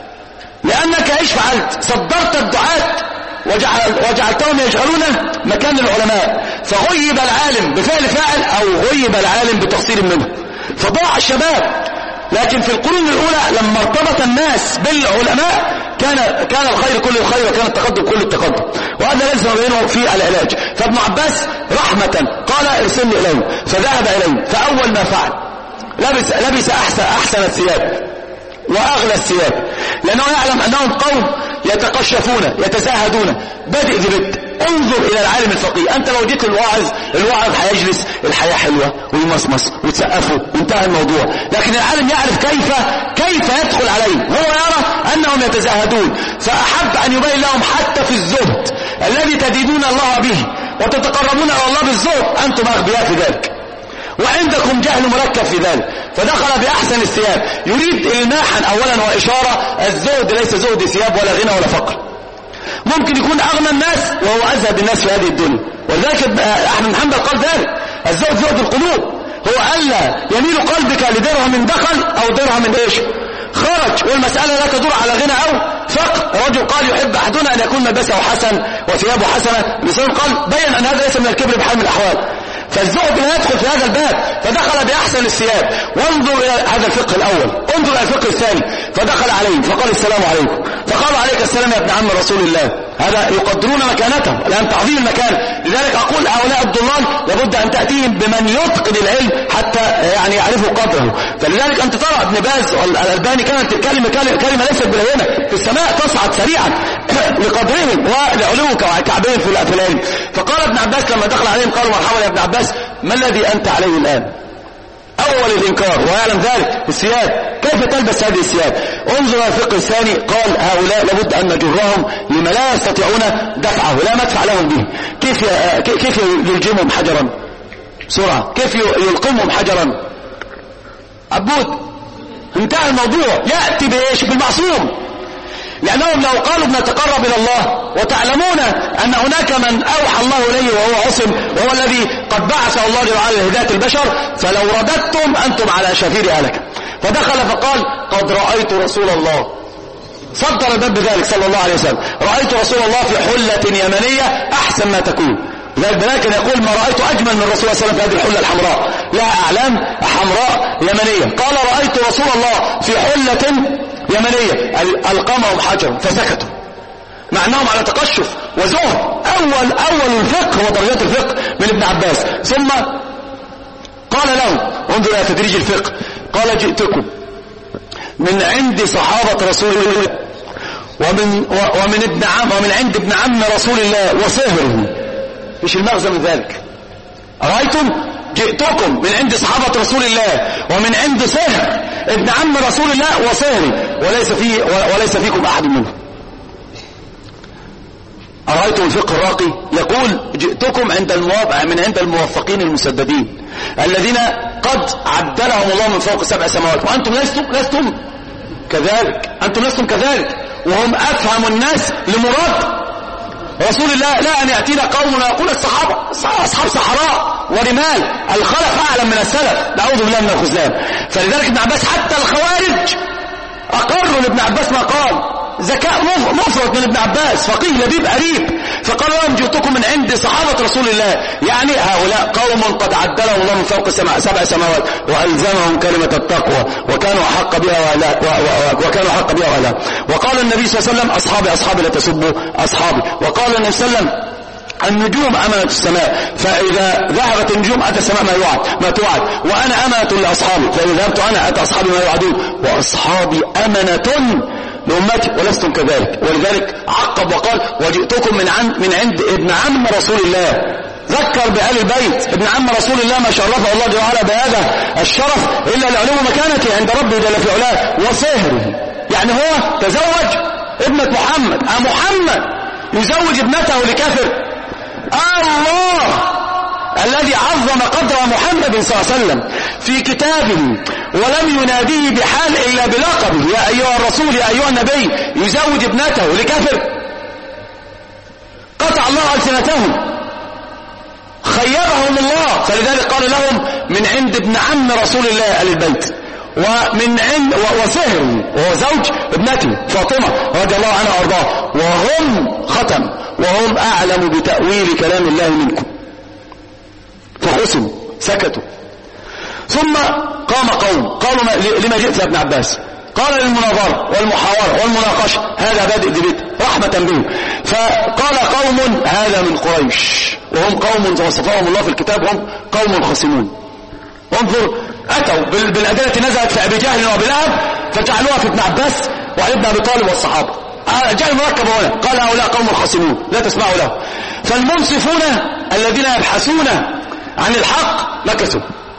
لأنك ايش فعلت؟ صدرت الدعاة وجعل وجعلتهم يشغلون مكان العلماء، فغيب العالم بفعل فاعل أو غيب العالم بتقصير منه، فضاع الشباب. لكن في القرون الأولى لما ارتبط الناس بالعلماء كان كان الخير كل الخير وكان التقدم كل التقدم، وهذا ليس بينه في العلاج. فابن عباس رحمة قال ارسلني إليه، فذهب إليه، فأول ما فعل لبس لبس أحسن أحسن الثياب وأغلى الثياب، لأنه يعلم أنهم قوم يتقشفون يتزاهدون بدء ذي بدء. انظر إلى العالم الفقيه، أنت لو جيت الواعظ الواعظ هيجلس الحياة حلوة ويمصمص وتسقفه وانتهى الموضوع، لكن العالم يعرف كيف كيف يدخل عليه، هو يرى أنهم يتزاهدون، فأحب أن يبين لهم حتى في الزهد الذي تدينون الله به وتتقربون إلى الله بالزهد أنتم أغبياء في ذلك وعندكم جهل مركب في ذلك. فدخل بأحسن الثياب، يريد إلماحا أولا وإشارة الزهد ليس زهد ثياب ولا غنى ولا فقر، ممكن يكون أغنى الناس وهو أزهد الناس في هذه الدنيا، ولذلك أحمد بن حنبل قال ذلك الزهد زهد القلوب، هو ألا يميل قلبك لدرهم دخل أو درهم إيش خرج، والمسألة لا تدور على غنى أو فقر. رجل قال يحب أحدنا أن يكون ملبسه حسن وثيابه حسنة، لسان قال بين أن هذا ليس من الكبر بحال من الأحوال، فالزهد لا يدخل في هذا الباب، فدخل بأحسن الثياب. وانظر إلى هذا الفقه الأول، انظر إلى الفقه الثاني، فدخل عليه فقال السلام عليكم، فقالوا عليك السلام يا ابن عم رسول الله، هذا يقدرون مكانته لأن تعظيم المكان. لذلك أقول هؤلاء الضلال لابد أن تأتيهم بمن يتقن العلم حتى يعني يعرفوا قدره. فلذلك أنت ترى ابن باز والألباني كانت الكلمة كلمة ليست بلينة في السماء تصعد سريعا لقدرهم ولعلوك وكعبهم في العلم. فقال ابن عباس لما دخل عليهم قالوا مرحبا يا ابن عباس، ما الذي أنت عليه الآن؟ أول الإنكار ويعلم ذلك الثياب، كيف تلبس هذه الثياب؟ انظر إلى الفقه الثاني، قال هؤلاء لابد أن نجرهم لما لا يستطيعون دفعه لا مدفع لهم به. كيف كيف يلجمهم حجرا بسرعة؟ كيف يلقمهم حجرا؟ عبود انتهى الموضوع. يأتي بإيش؟ بالمعصوم، لأنهم لو قالوا بنتقرب إلى الله وتعلمون أن هناك من أوحى الله إليه وهو عصم وهو الذي قد بعث الله لعلى هداية البشر، فلو رددتم أنتم على شفير هلكة. فدخل فقال قد رأيت رسول الله، صدر الباب بذلك صلى الله عليه وسلم، رأيت رسول الله في حلة يمنية أحسن ما تكون. لكن يقول ما رأيت أجمل من رسول الله صلى الله عليه وسلم في هذه الحلة الحمراء لها أعلام حمراء يمنية. قال رأيت رسول الله في حلة يمنية ألقمهم حجر فسكتوا، معناهم على تقشف وزهد. أول أول الفقه ودرجات الفقه من ابن عباس. ثم قال له انظر إلى تدريج الفقه، قال جئتكم من عند صحابة رسول الله ومن ومن ابن عم ومن عند ابن عم رسول الله وصهره. مش المغزى من ذلك؟ رأيتم جئتكم من عند صحابة رسول الله ومن عند صهر ابن عم رسول الله وصهري وليس في وليس فيكم أحد منهم. أرأيتم الفقه الراقي؟ يقول جئتكم عند الموافق من عند الموفقين المسددين الذين قد عدلهم الله من فوق سبع سماوات، وأنتم لستم لستم كذلك، أنتم لستم كذلك، وهم أفهم الناس لمراد رسول الله. لا أن يأتينا قوم ويقول الصحابة أصحاب صحراء ورمال، الخلف أعلم من السلف، نعوذ بالله من الخذلان. فلذلك ابن عباس حتى الخوارج أقروا لابن عباس ما قال، ذكاء مفرط من ابن عباس، فقيه لبيب قريب. فقال لهم جئتكم من عند صحابة رسول الله، يعني هؤلاء قوم قد عدلهم الله من فوق سبع سماوات وألزمهم كلمة التقوى وكانوا أحق بها وأهلها وكانوا أحق بها وأهلها. وقال النبي صلى الله عليه وسلم أصحابي أصحابي لا تسبوا أصحابي. وقال النبي صلى الله عليه وسلم النجوم أمنة السماء، فإذا ذهبت النجوم أتى السماء ما يوعد ما توعد، وأنا أمنة لأصحابي، فإذا ذهبت أنا أتى أصحابي ما يوعدون، وأصحابي أمنة لأمتي ولستم كذلك. ولذلك عقب وقال وجئتكم من عند, من عند ابن عم رسول الله. ذكر بآل البيت ابن عم رسول الله ما شرفه الله جل وعلا بهذا الشرف إلا لعلو مكانته عند ربه جل في علاه وصهره. يعني هو تزوج ابنة محمد. أه محمد يزوج ابنته لكافر؟ آه الله الذي عظم قدر محمد صلى الله عليه وسلم في كتابه ولم يناديه بحال إلا بلقبه يا أيها الرسول يا أيها النبي يزوج ابنته لكافر؟ قطع الله ألسنتهم، خيبهم الله. فلذلك قال لهم من عند ابن عم رسول الله آل البيت ومن عند وصهره وهو زوج ابنته فاطمة رضي الله عنها وارضاها، وهم ختم وهم أعلم بتأويل كلام الله منكم فخسوا سكتوا. ثم قام قوم قالوا لما جئت يا ابن عباس؟ قال للمناظرة والمحاورة والمناقشة هذا بادئ دبيت رحمة به. فقال قوم هذا من قريش وهم قوم وصفهم الله في الكتاب هم قوم خصمون. وانظر أتوا بالأدلة نزلت في أبي جهل وأبي لهب فجعلوها في ابن عباس وعلي بن أبي طالب والصحابة. جاء مركب هنا قال هؤلاء قوم خصمون لا تسمعوا له. فالمنصفون الذين يبحثون عن الحق مكثوا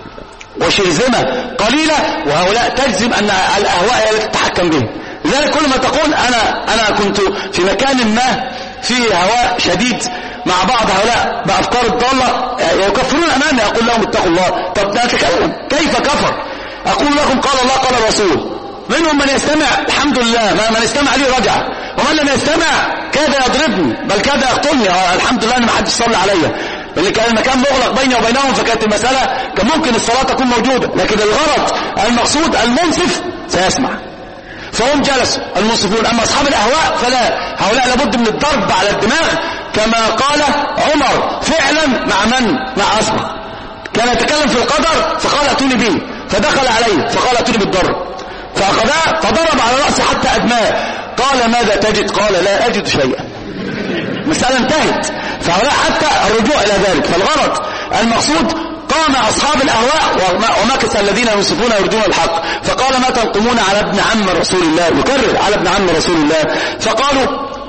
وشرذمة قليلة، وهؤلاء تجزم أن الأهواء التي تتحكم به. لذلك كل ما تقول أنا أنا كنت في مكان ما فيه هواء شديد مع بعض هؤلاء بأفكار الضالة يكفرون أمامي أقول لهم اتقوا الله. طب نتكلم كيف كفر؟ أقول لكم قال الله قال الرسول. منهم من يستمع الحمد لله، من يستمع لي رجع، ومن لم يستمع كاد يضربني بل كاد يقتلني. الحمد لله أن ما حدش صلى عليا، اللي كان المكان مغلق بيني وبينهم فكانت المسألة كان ممكن الصلاة تكون موجودة، لكن الغرض المقصود المنصف سيسمع. فهم جلسوا المنصفون. أما أصحاب الأهواء فلا، هؤلاء لابد من الضرب على الدماغ كما قال عمر فعلا مع من؟ مع أسمع. كان يتكلم في القدر فقال أتوني به، فدخل عليه فقال أتوني بالضرب، فأخذاه فضرب على رأسه حتى أدماه. قال ماذا تجد؟ قال لا أجد شيئا. مسألة انتهت. فهؤلاء حتى الرجوع إلى ذلك. فالغرض المقصود قام أصحاب الأهواء ومكث الذين ينصفون يرجون الحق. فقال ما تنقمون على ابن عم رسول الله، يكرر على ابن عم رسول الله. فقالوا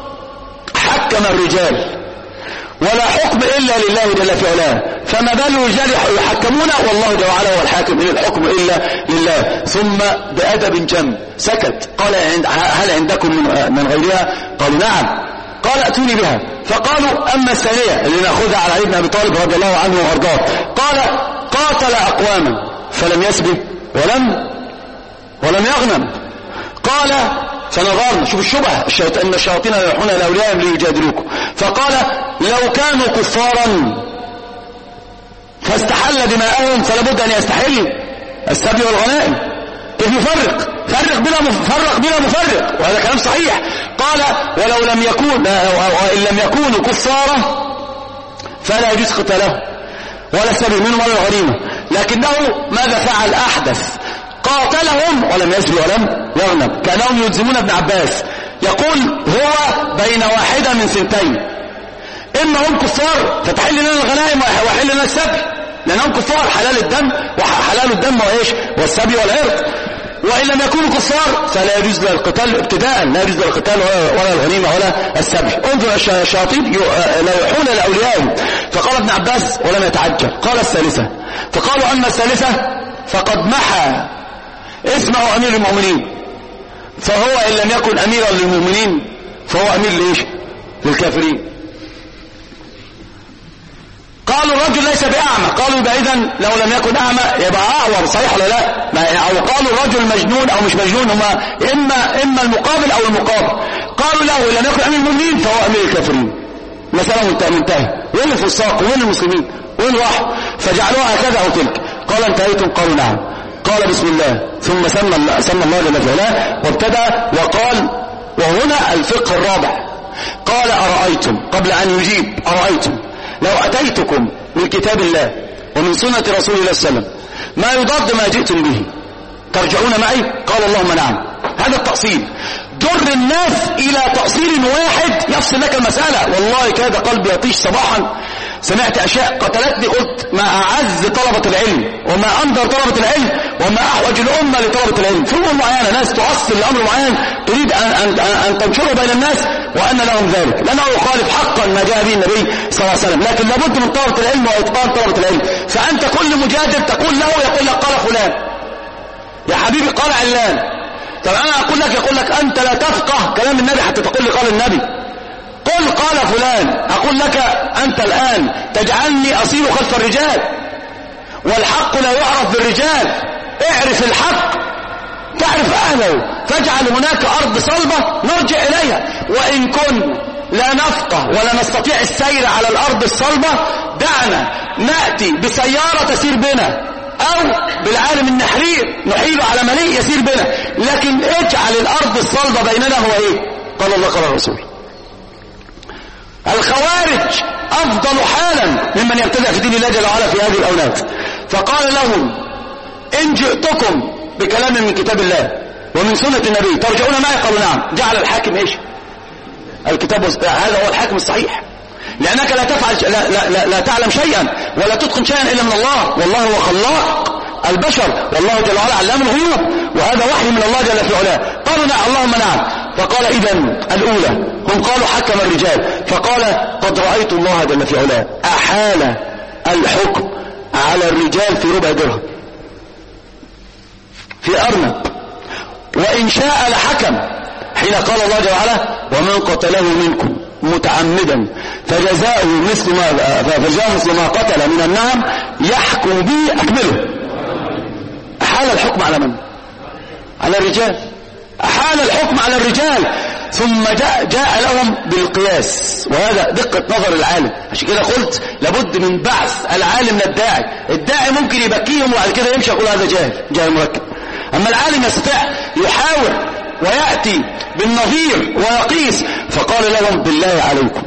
حكم الرجال ولا حكم إلا لله جل في علاه، فما بال الرجال يحكمون والله جل وعلا هو الحاكم إن الحكم إلا لله. ثم بأدب جم سكت. قال هل عندكم من غيرها؟ قالوا نعم. قال أتوني بها. فقالوا أما الثانية اللي نأخذها على علي بن أبي طالب رضي الله عنه وأرضاه، قال قاتل أقواما فلم يسبه ولم ولم يغنم. قال فنظرنا، شوف الشبهة إن الشياطين يروحون إلى أوليائهم ليجادلوكم. فقال لو كانوا كفارا فاستحل دماءهم فلابد أن يستحل السبي والغنائم. كيف يفرق؟ فرق بلا مفرق بلا مفرق، وهذا كلام صحيح. قال ولو لم يكون وإن لم يكونوا كفارا فلا يجوز قتاله ولا السبي منهم ولا الغنيمة. لكنه ماذا فعل؟ أحدث قاتلهم ولم يسبي ولم يغنم. كانهم يلزمون ابن عباس يقول هو بين واحدة من سنتين، إما هم كفار فتحل لنا الغنائم وحل لنا السبي لأنهم كفار حلال الدم وحلال الدم وإيش والسبي والعرض، وإن لم يكونوا كفار فلا يجوز له القتال ابتداء، لا يجوز له القتال ولا الغنيمة ولا السبي. انظر الشياطين لا يحون لأوليائهم. فقال ابن عباس ولم يتعجل. قال الثالثة. فقالوا أما الثالثة فقد محى اسمه أمير المؤمنين، فهو إن لم يكن أميرا للمؤمنين فهو أمير ليش؟ للكافرين. قالوا الرجل ليس بأعمى. قالوا يبقى إذن لو لم يكن أعمى يبقى أعور، صحيح ولا لا؟ أو قالوا الرجل مجنون أو مش مجنون، هما إما إما المقابل أو المقابل. قالوا له إن لم يكن أمير المؤمنين فهو أمير الكافرين. مسألة منتهية. وين الفساق وين المسلمين وين راحوا؟ فجعلوها هكذا أو تلك. قال انتهيتم؟ قالوا نعم. قال بسم الله ثم سمى سمى الله جل وعلا وابتدأ وقال وهنا الفقه الرابع. قال أرأيتم قبل أن يجيب أرأيتم لو أتيتكم من كتاب الله ومن سنة رسول الله صلى الله عليه وسلم ما يضاد ما جئتم به ترجعون معي؟ قال اللهم نعم. هذا التأصيل. در الناس إلى تأصيل واحد يفصل لك المسألة. والله كاد قلبي يطيش صباحا، سمعت أشياء قتلتني. قلت ما أعز طلبة العلم وما أنظر طلبة العلم وما أحوج الأمة لطلبة العلم. في أمور معينة ناس تؤصل لأمر معين تريد أن, أن, أن تنشروا بين الناس وأن لهم ذلك، لأنه يخالف حقا ما جاء به النبي صلى الله عليه وسلم. لكن لابد من طلبة العلم وإتقان طلبة العلم. فأنت كل مجادل تقول له يقول لك قال فلان، يا حبيبي قال علان. طب أنا أقول لك يقول لك أنت لا تفقه كلام النبي حتى تقول لي قال النبي. قل قال فلان، أقول لك أنت الآن تجعلني أصير خلف الرجال، والحق لا يعرف بالرجال. اعرف الحق تعرف أهله، فاجعل هناك أرض صلبة نرجع إليها. وإن كنا لا نفقه ولا نستطيع السير على الأرض الصلبة، دعنا نأتي بسيارة تسير بنا، أو بالعالم النحرير نحيل على مليء يسير بنا، لكن اجعل الأرض الصلبة بيننا. هو إيه؟ قال الله قال الرسول. الخوارج أفضل حالا ممن يبتدع في دين الله جل وعلا في هذه الأولاد. فقال لهم إن جئتكم بكلام من كتاب الله ومن سنة النبي ترجعون معي؟ قالوا نعم. جعل الحاكم إيش؟ الكتاب، هذا هو الحاكم الصحيح، لأنك لا تفعل لا, لا, لا, لا تعلم شيئا ولا تتقن شيئا إلا من الله، والله هو خلاق البشر، والله جل وعلا علام الغيوب، وهذا وحي من الله جل في علاه. قالوا نعم اللهم نعم. فقال إذن الأولى هم قالوا حكم الرجال، فقال قد رأيت الله جل في علاه أحال الحكم على الرجال في ربع درهم في أرنب، وإن شاء لحكم، حين قال الله جل وعلا ومن قتله منكم متعمدا فجزاؤه مثل ما فجزاؤه مثل ما قتل من النعم يحكم به أكمله. أحال الحكم على من؟ على الرجال. أحال الحكم على الرجال، ثم جاء, جاء لهم بالقياس، وهذا دقة نظر العالم. عشان كده قلت لابد من بعث العالم للداعي. الداعي ممكن يبكيهم وبعد كده يمشي يقول هذا جاهل جاهل مركب، أما العالم يستطيع يحاور ويأتي بالنظير ويقيس. فقال لهم بالله عليكم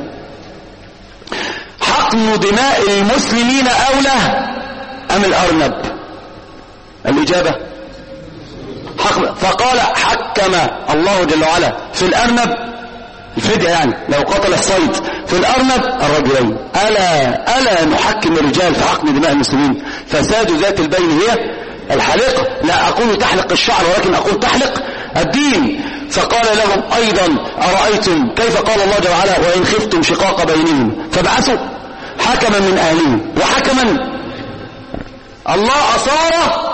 حقن دماء المسلمين أولى أم الأرنب؟ الإجابة حق. فقال حكم الله جل وعلا في الأرنب الفدية، يعني لو قتل الصيد في الأرنب الرجلين. ألا ألا نحكم الرجال في حقن دماء المسلمين؟ فساد ذات البين هي الحلقة. لا أقول تحلق الشعر ولكن أقول تحلق الدين. فقال لهم أيضا أرأيتم كيف قال الله جل وعلا وإن خفتم شقاق بينهم فابعثوا حكما من أهله وحكما. الله أصار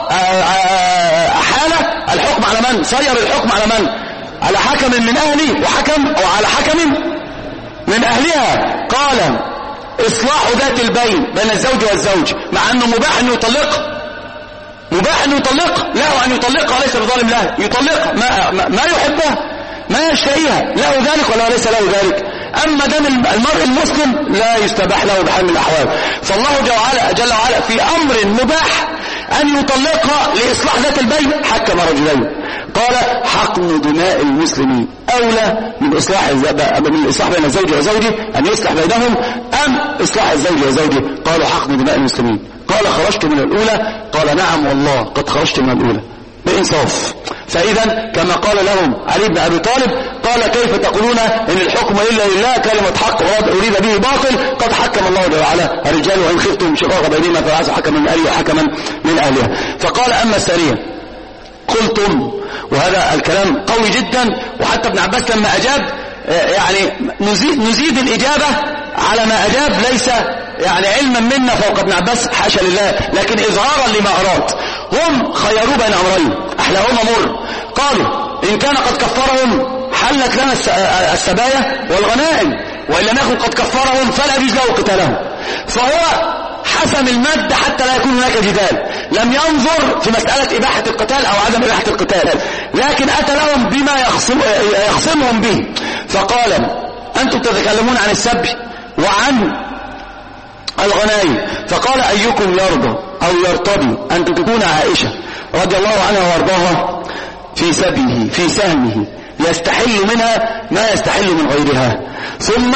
أحال الحكم على من؟ صير الحكم على من؟ على حكم من أهله وحكم أو على حكم من أهلها. قال إصلاح ذات البين بين الزوج والزوج، مع أنه مباح أن يطلق، مباح أن يطلق له، أن يطلقها ليس بظالم له، يطلق ما, ما, ما يحبه ما يشتهيها، له ذلك ولا ليس له ذلك. أما دم المرء المسلم لا يستباح له بحال من الأحوال. فالله جل وعلا, جل وعلا في أمر مباح أن يطلقها لإصلاح ذات البين حكم رجلين. قال حقن دماء المسلمين أولى من إصلاح من إصلاح بين الزوج وزوجه، أن يصلح بينهم، أم إصلاح الزوج وزوجه؟ قالوا حقن دماء المسلمين. قال خرجت من الأولى؟ قال نعم والله قد خرجت من الأولى بإنصاف. فإذا كما قال لهم علي بن أبي طالب قال كيف تقولون إن الحكم إلا لله كلمة حق أريد به باطل، قد حكم الله جل وعلا الرجال وإن خفتم شقاق بينهما فبعثوا حكما من أهله وحكما من أهلها. فقال أما السرية قلتم، وهذا الكلام قوي جدا، وحتى ابن عباس لما أجاب يعني نزيد, نزيد الإجابة على ما أجاب، ليس يعني علما منا فوق ابن عباس حاشا لله، لكن إظهارا لما أراد. هم خيروا بين أمرين أحلاهما مر. قالوا إن كان قد كفرهم حلت لنا السبايا والغنائم، وإن لم يكن قد كفرهم فلا يجوز له قتالهم. فهو حسم المد حتى لا يكون هناك جدال، لم ينظر في مسألة إباحة القتال أو عدم إباحة القتال، لكن أتى لهم بما يخصم يخصمهم به. فقال أنتم تتكلمون عن السبي وعن الغنائم، فقال أيكم يرضى أو يرتضي أن تكون عائشة رضي الله عنها وارضاها في سبيه في سهمه يستحل منها ما يستحل من غيرها، ثم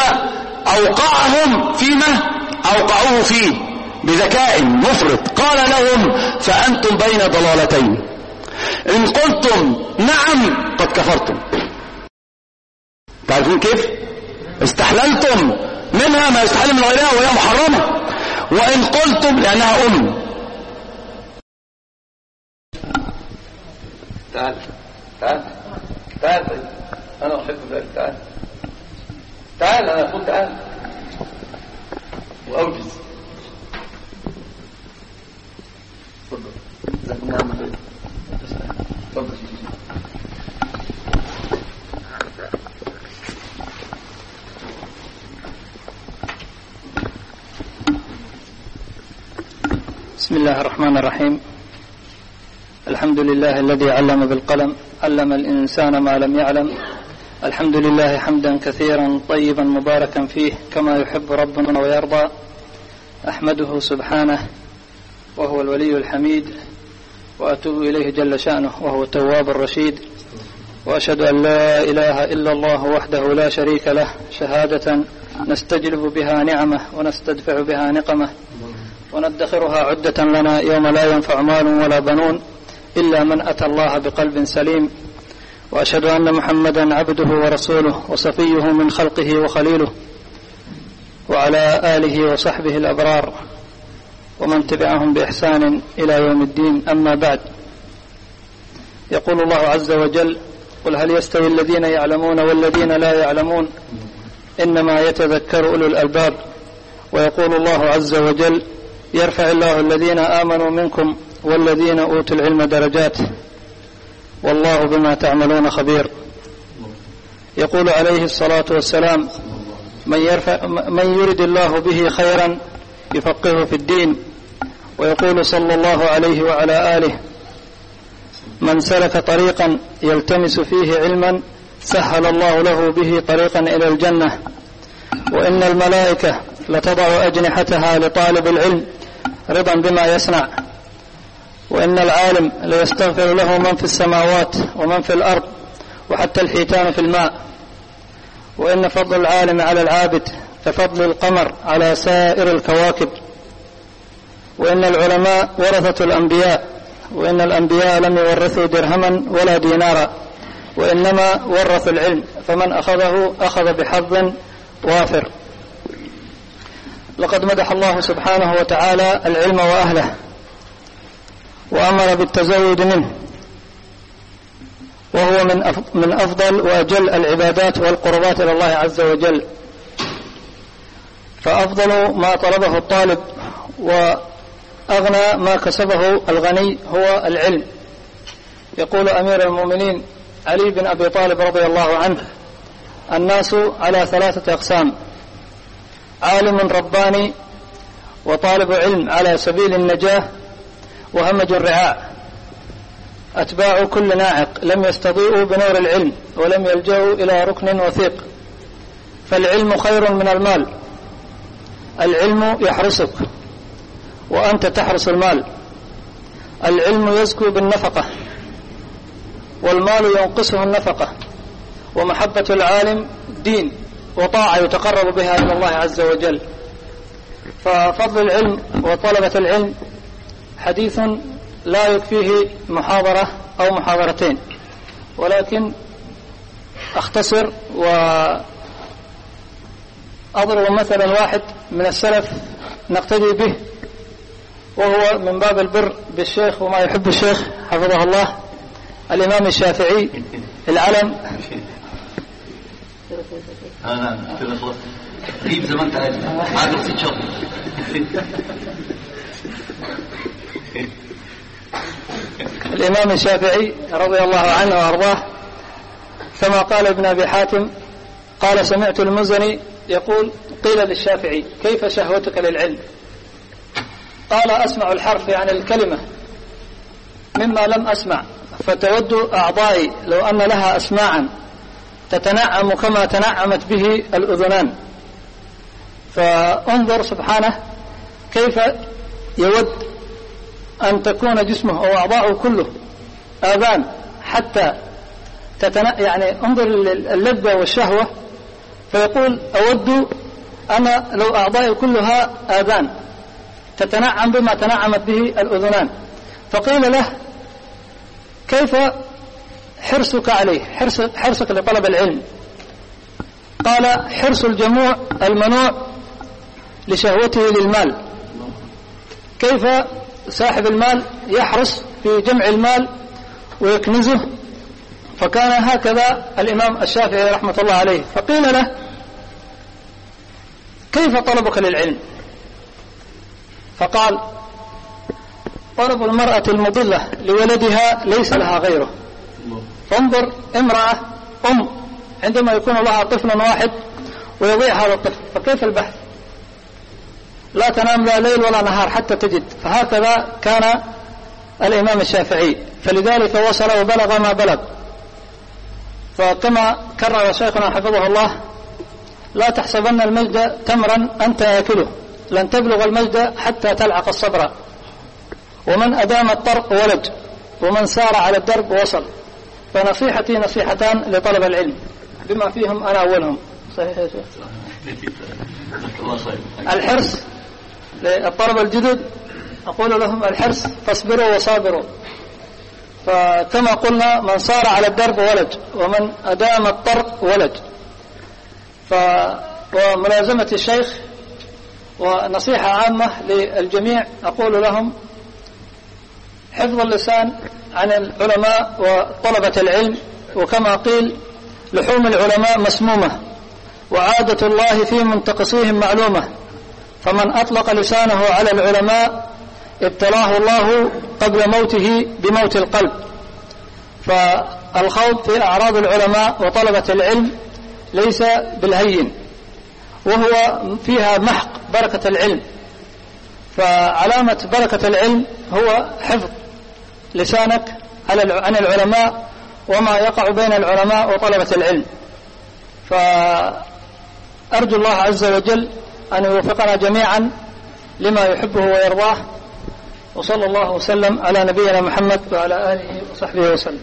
أوقعهم فيما أوقعوه فيه بذكاء مفرط. قال لهم فأنتم بين ضلالتين، إن قلتم نعم قد كفرتم. تعرفون كيف؟ استحللتم منها ما يستحل من غيرها وهي محرمة، وإن قلتم لأنها أم. تعال تعال تعال أنا أحب ذلك. تعال تعال أنا أقول تعال وأوجز. تفضل. زكنا عمل تفضل. بسم الله الرحمن الرحيم. الحمد لله الذي علم بالقلم علم الإنسان ما لم يعلم. الحمد لله حمدا كثيرا طيبا مباركا فيه كما يحب ربنا ويرضى. أحمده سبحانه وهو الولي الحميد، وأتوب إليه جل شأنه وهو التواب الرشيد، وأشهد أن لا إله إلا الله وحده لا شريك له شهادة نستجلب بها نعمه ونستدفع بها نقمه وندخرها عدة لنا يوم لا ينفع مال ولا بنون إلا من أتى الله بقلب سليم. وأشهد أن محمدا عبده ورسوله وصفيه من خلقه وخليله، وعلى آله وصحبه الأبرار ومن تبعهم بإحسان إلى يوم الدين. أما بعد، يقول الله عز وجل: قل هل يستوي الذين يعلمون والذين لا يعلمون إنما يتذكر أولو الألباب. ويقول الله عز وجل: يرفع الله الذين آمنوا منكم والذين أوتوا العلم درجات والله بما تعملون خبير. يقول عليه الصلاة والسلام: من, يرفع من يرد الله به خيرا يفقهه في الدين. ويقول صلى الله عليه وعلى آله: من سلك طريقا يلتمس فيه علما سهل الله له به طريقا إلى الجنة. وإن الملائكة لتضع أجنحتها لطالب العلم رضا بما يصنع. وإن العالم ليستغفر له من في السماوات ومن في الأرض وحتى الحيتان في الماء. وإن فضل العالم على العابد كفضل القمر على سائر الكواكب. وإن العلماء ورثة الأنبياء، وإن الأنبياء لم يورثوا درهما ولا دينارا، وإنما ورثوا العلم، فمن أخذه أخذ بحظ وافر. لقد مدح الله سبحانه وتعالى العلم وأهله وأمر بالتزود منه، وهو من أفضل وأجل العبادات والقربات إلى الله عز وجل. فأفضل ما طلبه الطالب وأغنى ما كسبه الغني هو العلم. يقول أمير المؤمنين علي بن أبي طالب رضي الله عنه: الناس على ثلاثة أقسام: عالم رباني، وطالب علم على سبيل النجاة، وهمج الرعاع. أتباع كل ناعق لم يستضيئوا بنور العلم ولم يلجأوا إلى ركن وثيق. فالعلم خير من المال. العلم يحرسك وأنت تحرس المال. العلم يزكو بالنفقة والمال ينقصه النفقة. ومحبة العالم دين وطاعة يتقرب بها إلى الله عز وجل. ففضل العلم وطلبة العلم حديث لا يكفيه محاضرة أو محاضرتين، ولكن أختصر وأضرب مثلا واحد من السلف نقتدي به، وهو من باب البر بالشيخ وما يحب الشيخ حفظه الله، الإمام الشافعي العلم. أنا كده خلاص غيب زي ما أنت عايز، عايز تتشطب. الإمام الشافعي رضي الله عنه وأرضاه كما قال ابن أبي حاتم قال: سمعت المزني يقول: قيل للشافعي: كيف شهوتك للعلم؟ قال: أسمع الحرف يعني الكلمة مما لم أسمع، فتود أعضائي لو أن لها أسماعا تتنعم كما تنعمت به الأذنان. فانظر سبحانه كيف يود أن تكون جسمه أو أعضاؤه كله آذان حتى تتنع... يعني انظر اللذة والشهوة، فيقول: أود أنا لو أعضائي كلها آذان تتنعم بما تنعمت به الأذنان. فقيل له: كيف حرصك عليه، حرص حرصك لطلب العلم؟ قال: حرص الجموع المنوع لشهوته للمال. كيف صاحب المال يحرص في جمع المال ويكنزه فكان هكذا الإمام الشافعي رحمة الله عليه. فقيل له: كيف طلبك للعلم؟ فقال: طلب المرأة المضلة لولدها ليس لها غيره. فانظر، امرأة أم عندما يكون لها طفل واحد ويضيع هذا الطفل، فكيف البحث؟ لا تنام لا ليل ولا نهار حتى تجد. فهكذا كان الإمام الشافعي، فلذلك وصل وبلغ ما بلغ. فكما كرر شيخنا حفظه الله: لا تحسبن المجد تمرا أنت يأكله، لن تبلغ المجد حتى تلعق الصبر، ومن أدام الطرق ولج، ومن سار على الدرب وصل. فنصيحتي نصيحتان لطلب العلم بما فيهم أنا أولهم. صحيح يا شيخ؟ الحرص للطلبة الجدد، أقول لهم الحرص، فاصبروا وصابروا. فكما قلنا: من صار على الدرب ولج، ومن أدام الطرق ولج. ف وملازمة الشيخ ونصيحة عامة للجميع، أقول لهم: حفظ اللسان عن العلماء وطلبة العلم، وكما قيل: لحوم العلماء مسمومة، وعادة الله في منتقصيهم معلومة، فمن أطلق لسانه على العلماء ابتلاه الله قبل موته بموت القلب. فالخوض في أعراض العلماء وطلبة العلم ليس بالهين، وهو فيها محق بركة العلم. فعلامة بركة العلم هو حفظ لسانك عن العلماء وما يقع بين العلماء وطلبة العلم. فأرجو الله عز وجل أن يوفقنا جميعا لما يحبه ويرضاه، وصلى الله وسلم على نبينا محمد وعلى آله وصحبه وسلم.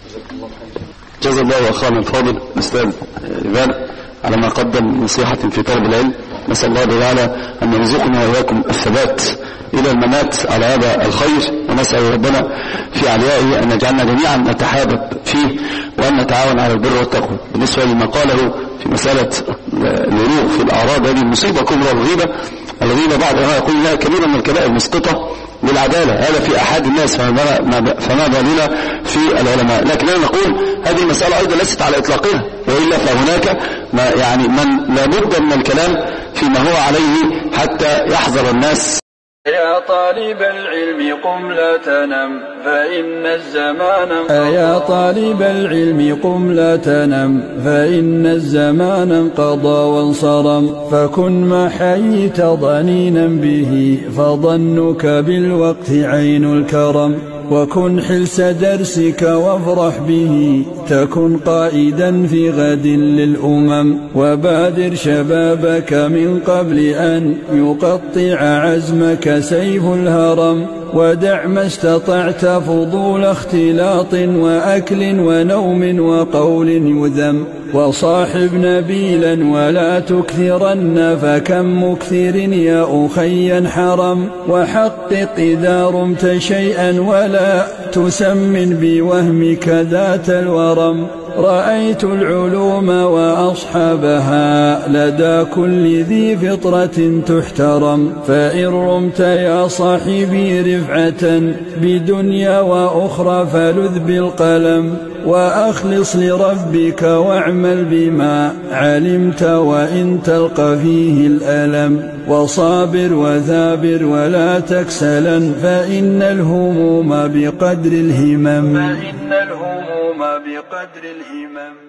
جزا الله أخانا الفاضل الأستاذ ربان على ما قدم نصيحة في طلب العلم. نسأل الله تعالى أن يرزقنا وإياكم الثبات إلى الممات على هذا الخير، ونسأل ربنا في عليائه أن يجعلنا جميعا نتحابب فيه، وأن نتعاون على البر والتقوى. بالنسبة لما قاله في مسألة الورود في الأعراض، هذه مصيبة كبرى. الغيبة الغيبة بعض ما يقول لها كبيرة من الكبائر مسقطة بالعدالة، هذا في أحد الناس، فما بالنا في العلماء. لكننا نقول هذه المسألة أيضا ليست على إطلاقها، وإلا فهناك ما يعني من لابد من الكلام فيما هو عليه حتى يحذر الناس. يا طالب العلم قم لا تنم فإن الزمان انقضى. يا طالب العلم قم لا تنم فإن الزمان انقضى وانصرم، فكن ما حييت ضنينا به، فظنك بالوقت عين الكرم. وكن حلس درسك وافرح به، تكن قائدا في غد للأمم. وبادر شبابك من قبل أن يقطع عزمك سيف الهرم. ودع ما استطعت فضول اختلاط وأكل ونوم وقول يذم. وصاحب نبيلا ولا تكثرن، فكم مكثر يا أخي حرم. وحقق إذا رمت شيئا ولا تسمن بوهمك ذات الورم. رأيت العلوم وأصحابها لدى كل ذي فطرة تحترم. فإن رمت يا صاحبي رفعة بدنيا وأخرى فلذ بالقلم. وأخلص لربك واعمل بما علمت وإن تلقى فيه الألم. وصابر وثابر ولا تكسلا، فإن الهموم بقدر الهمم. فإن الهموم بقدر الهمم.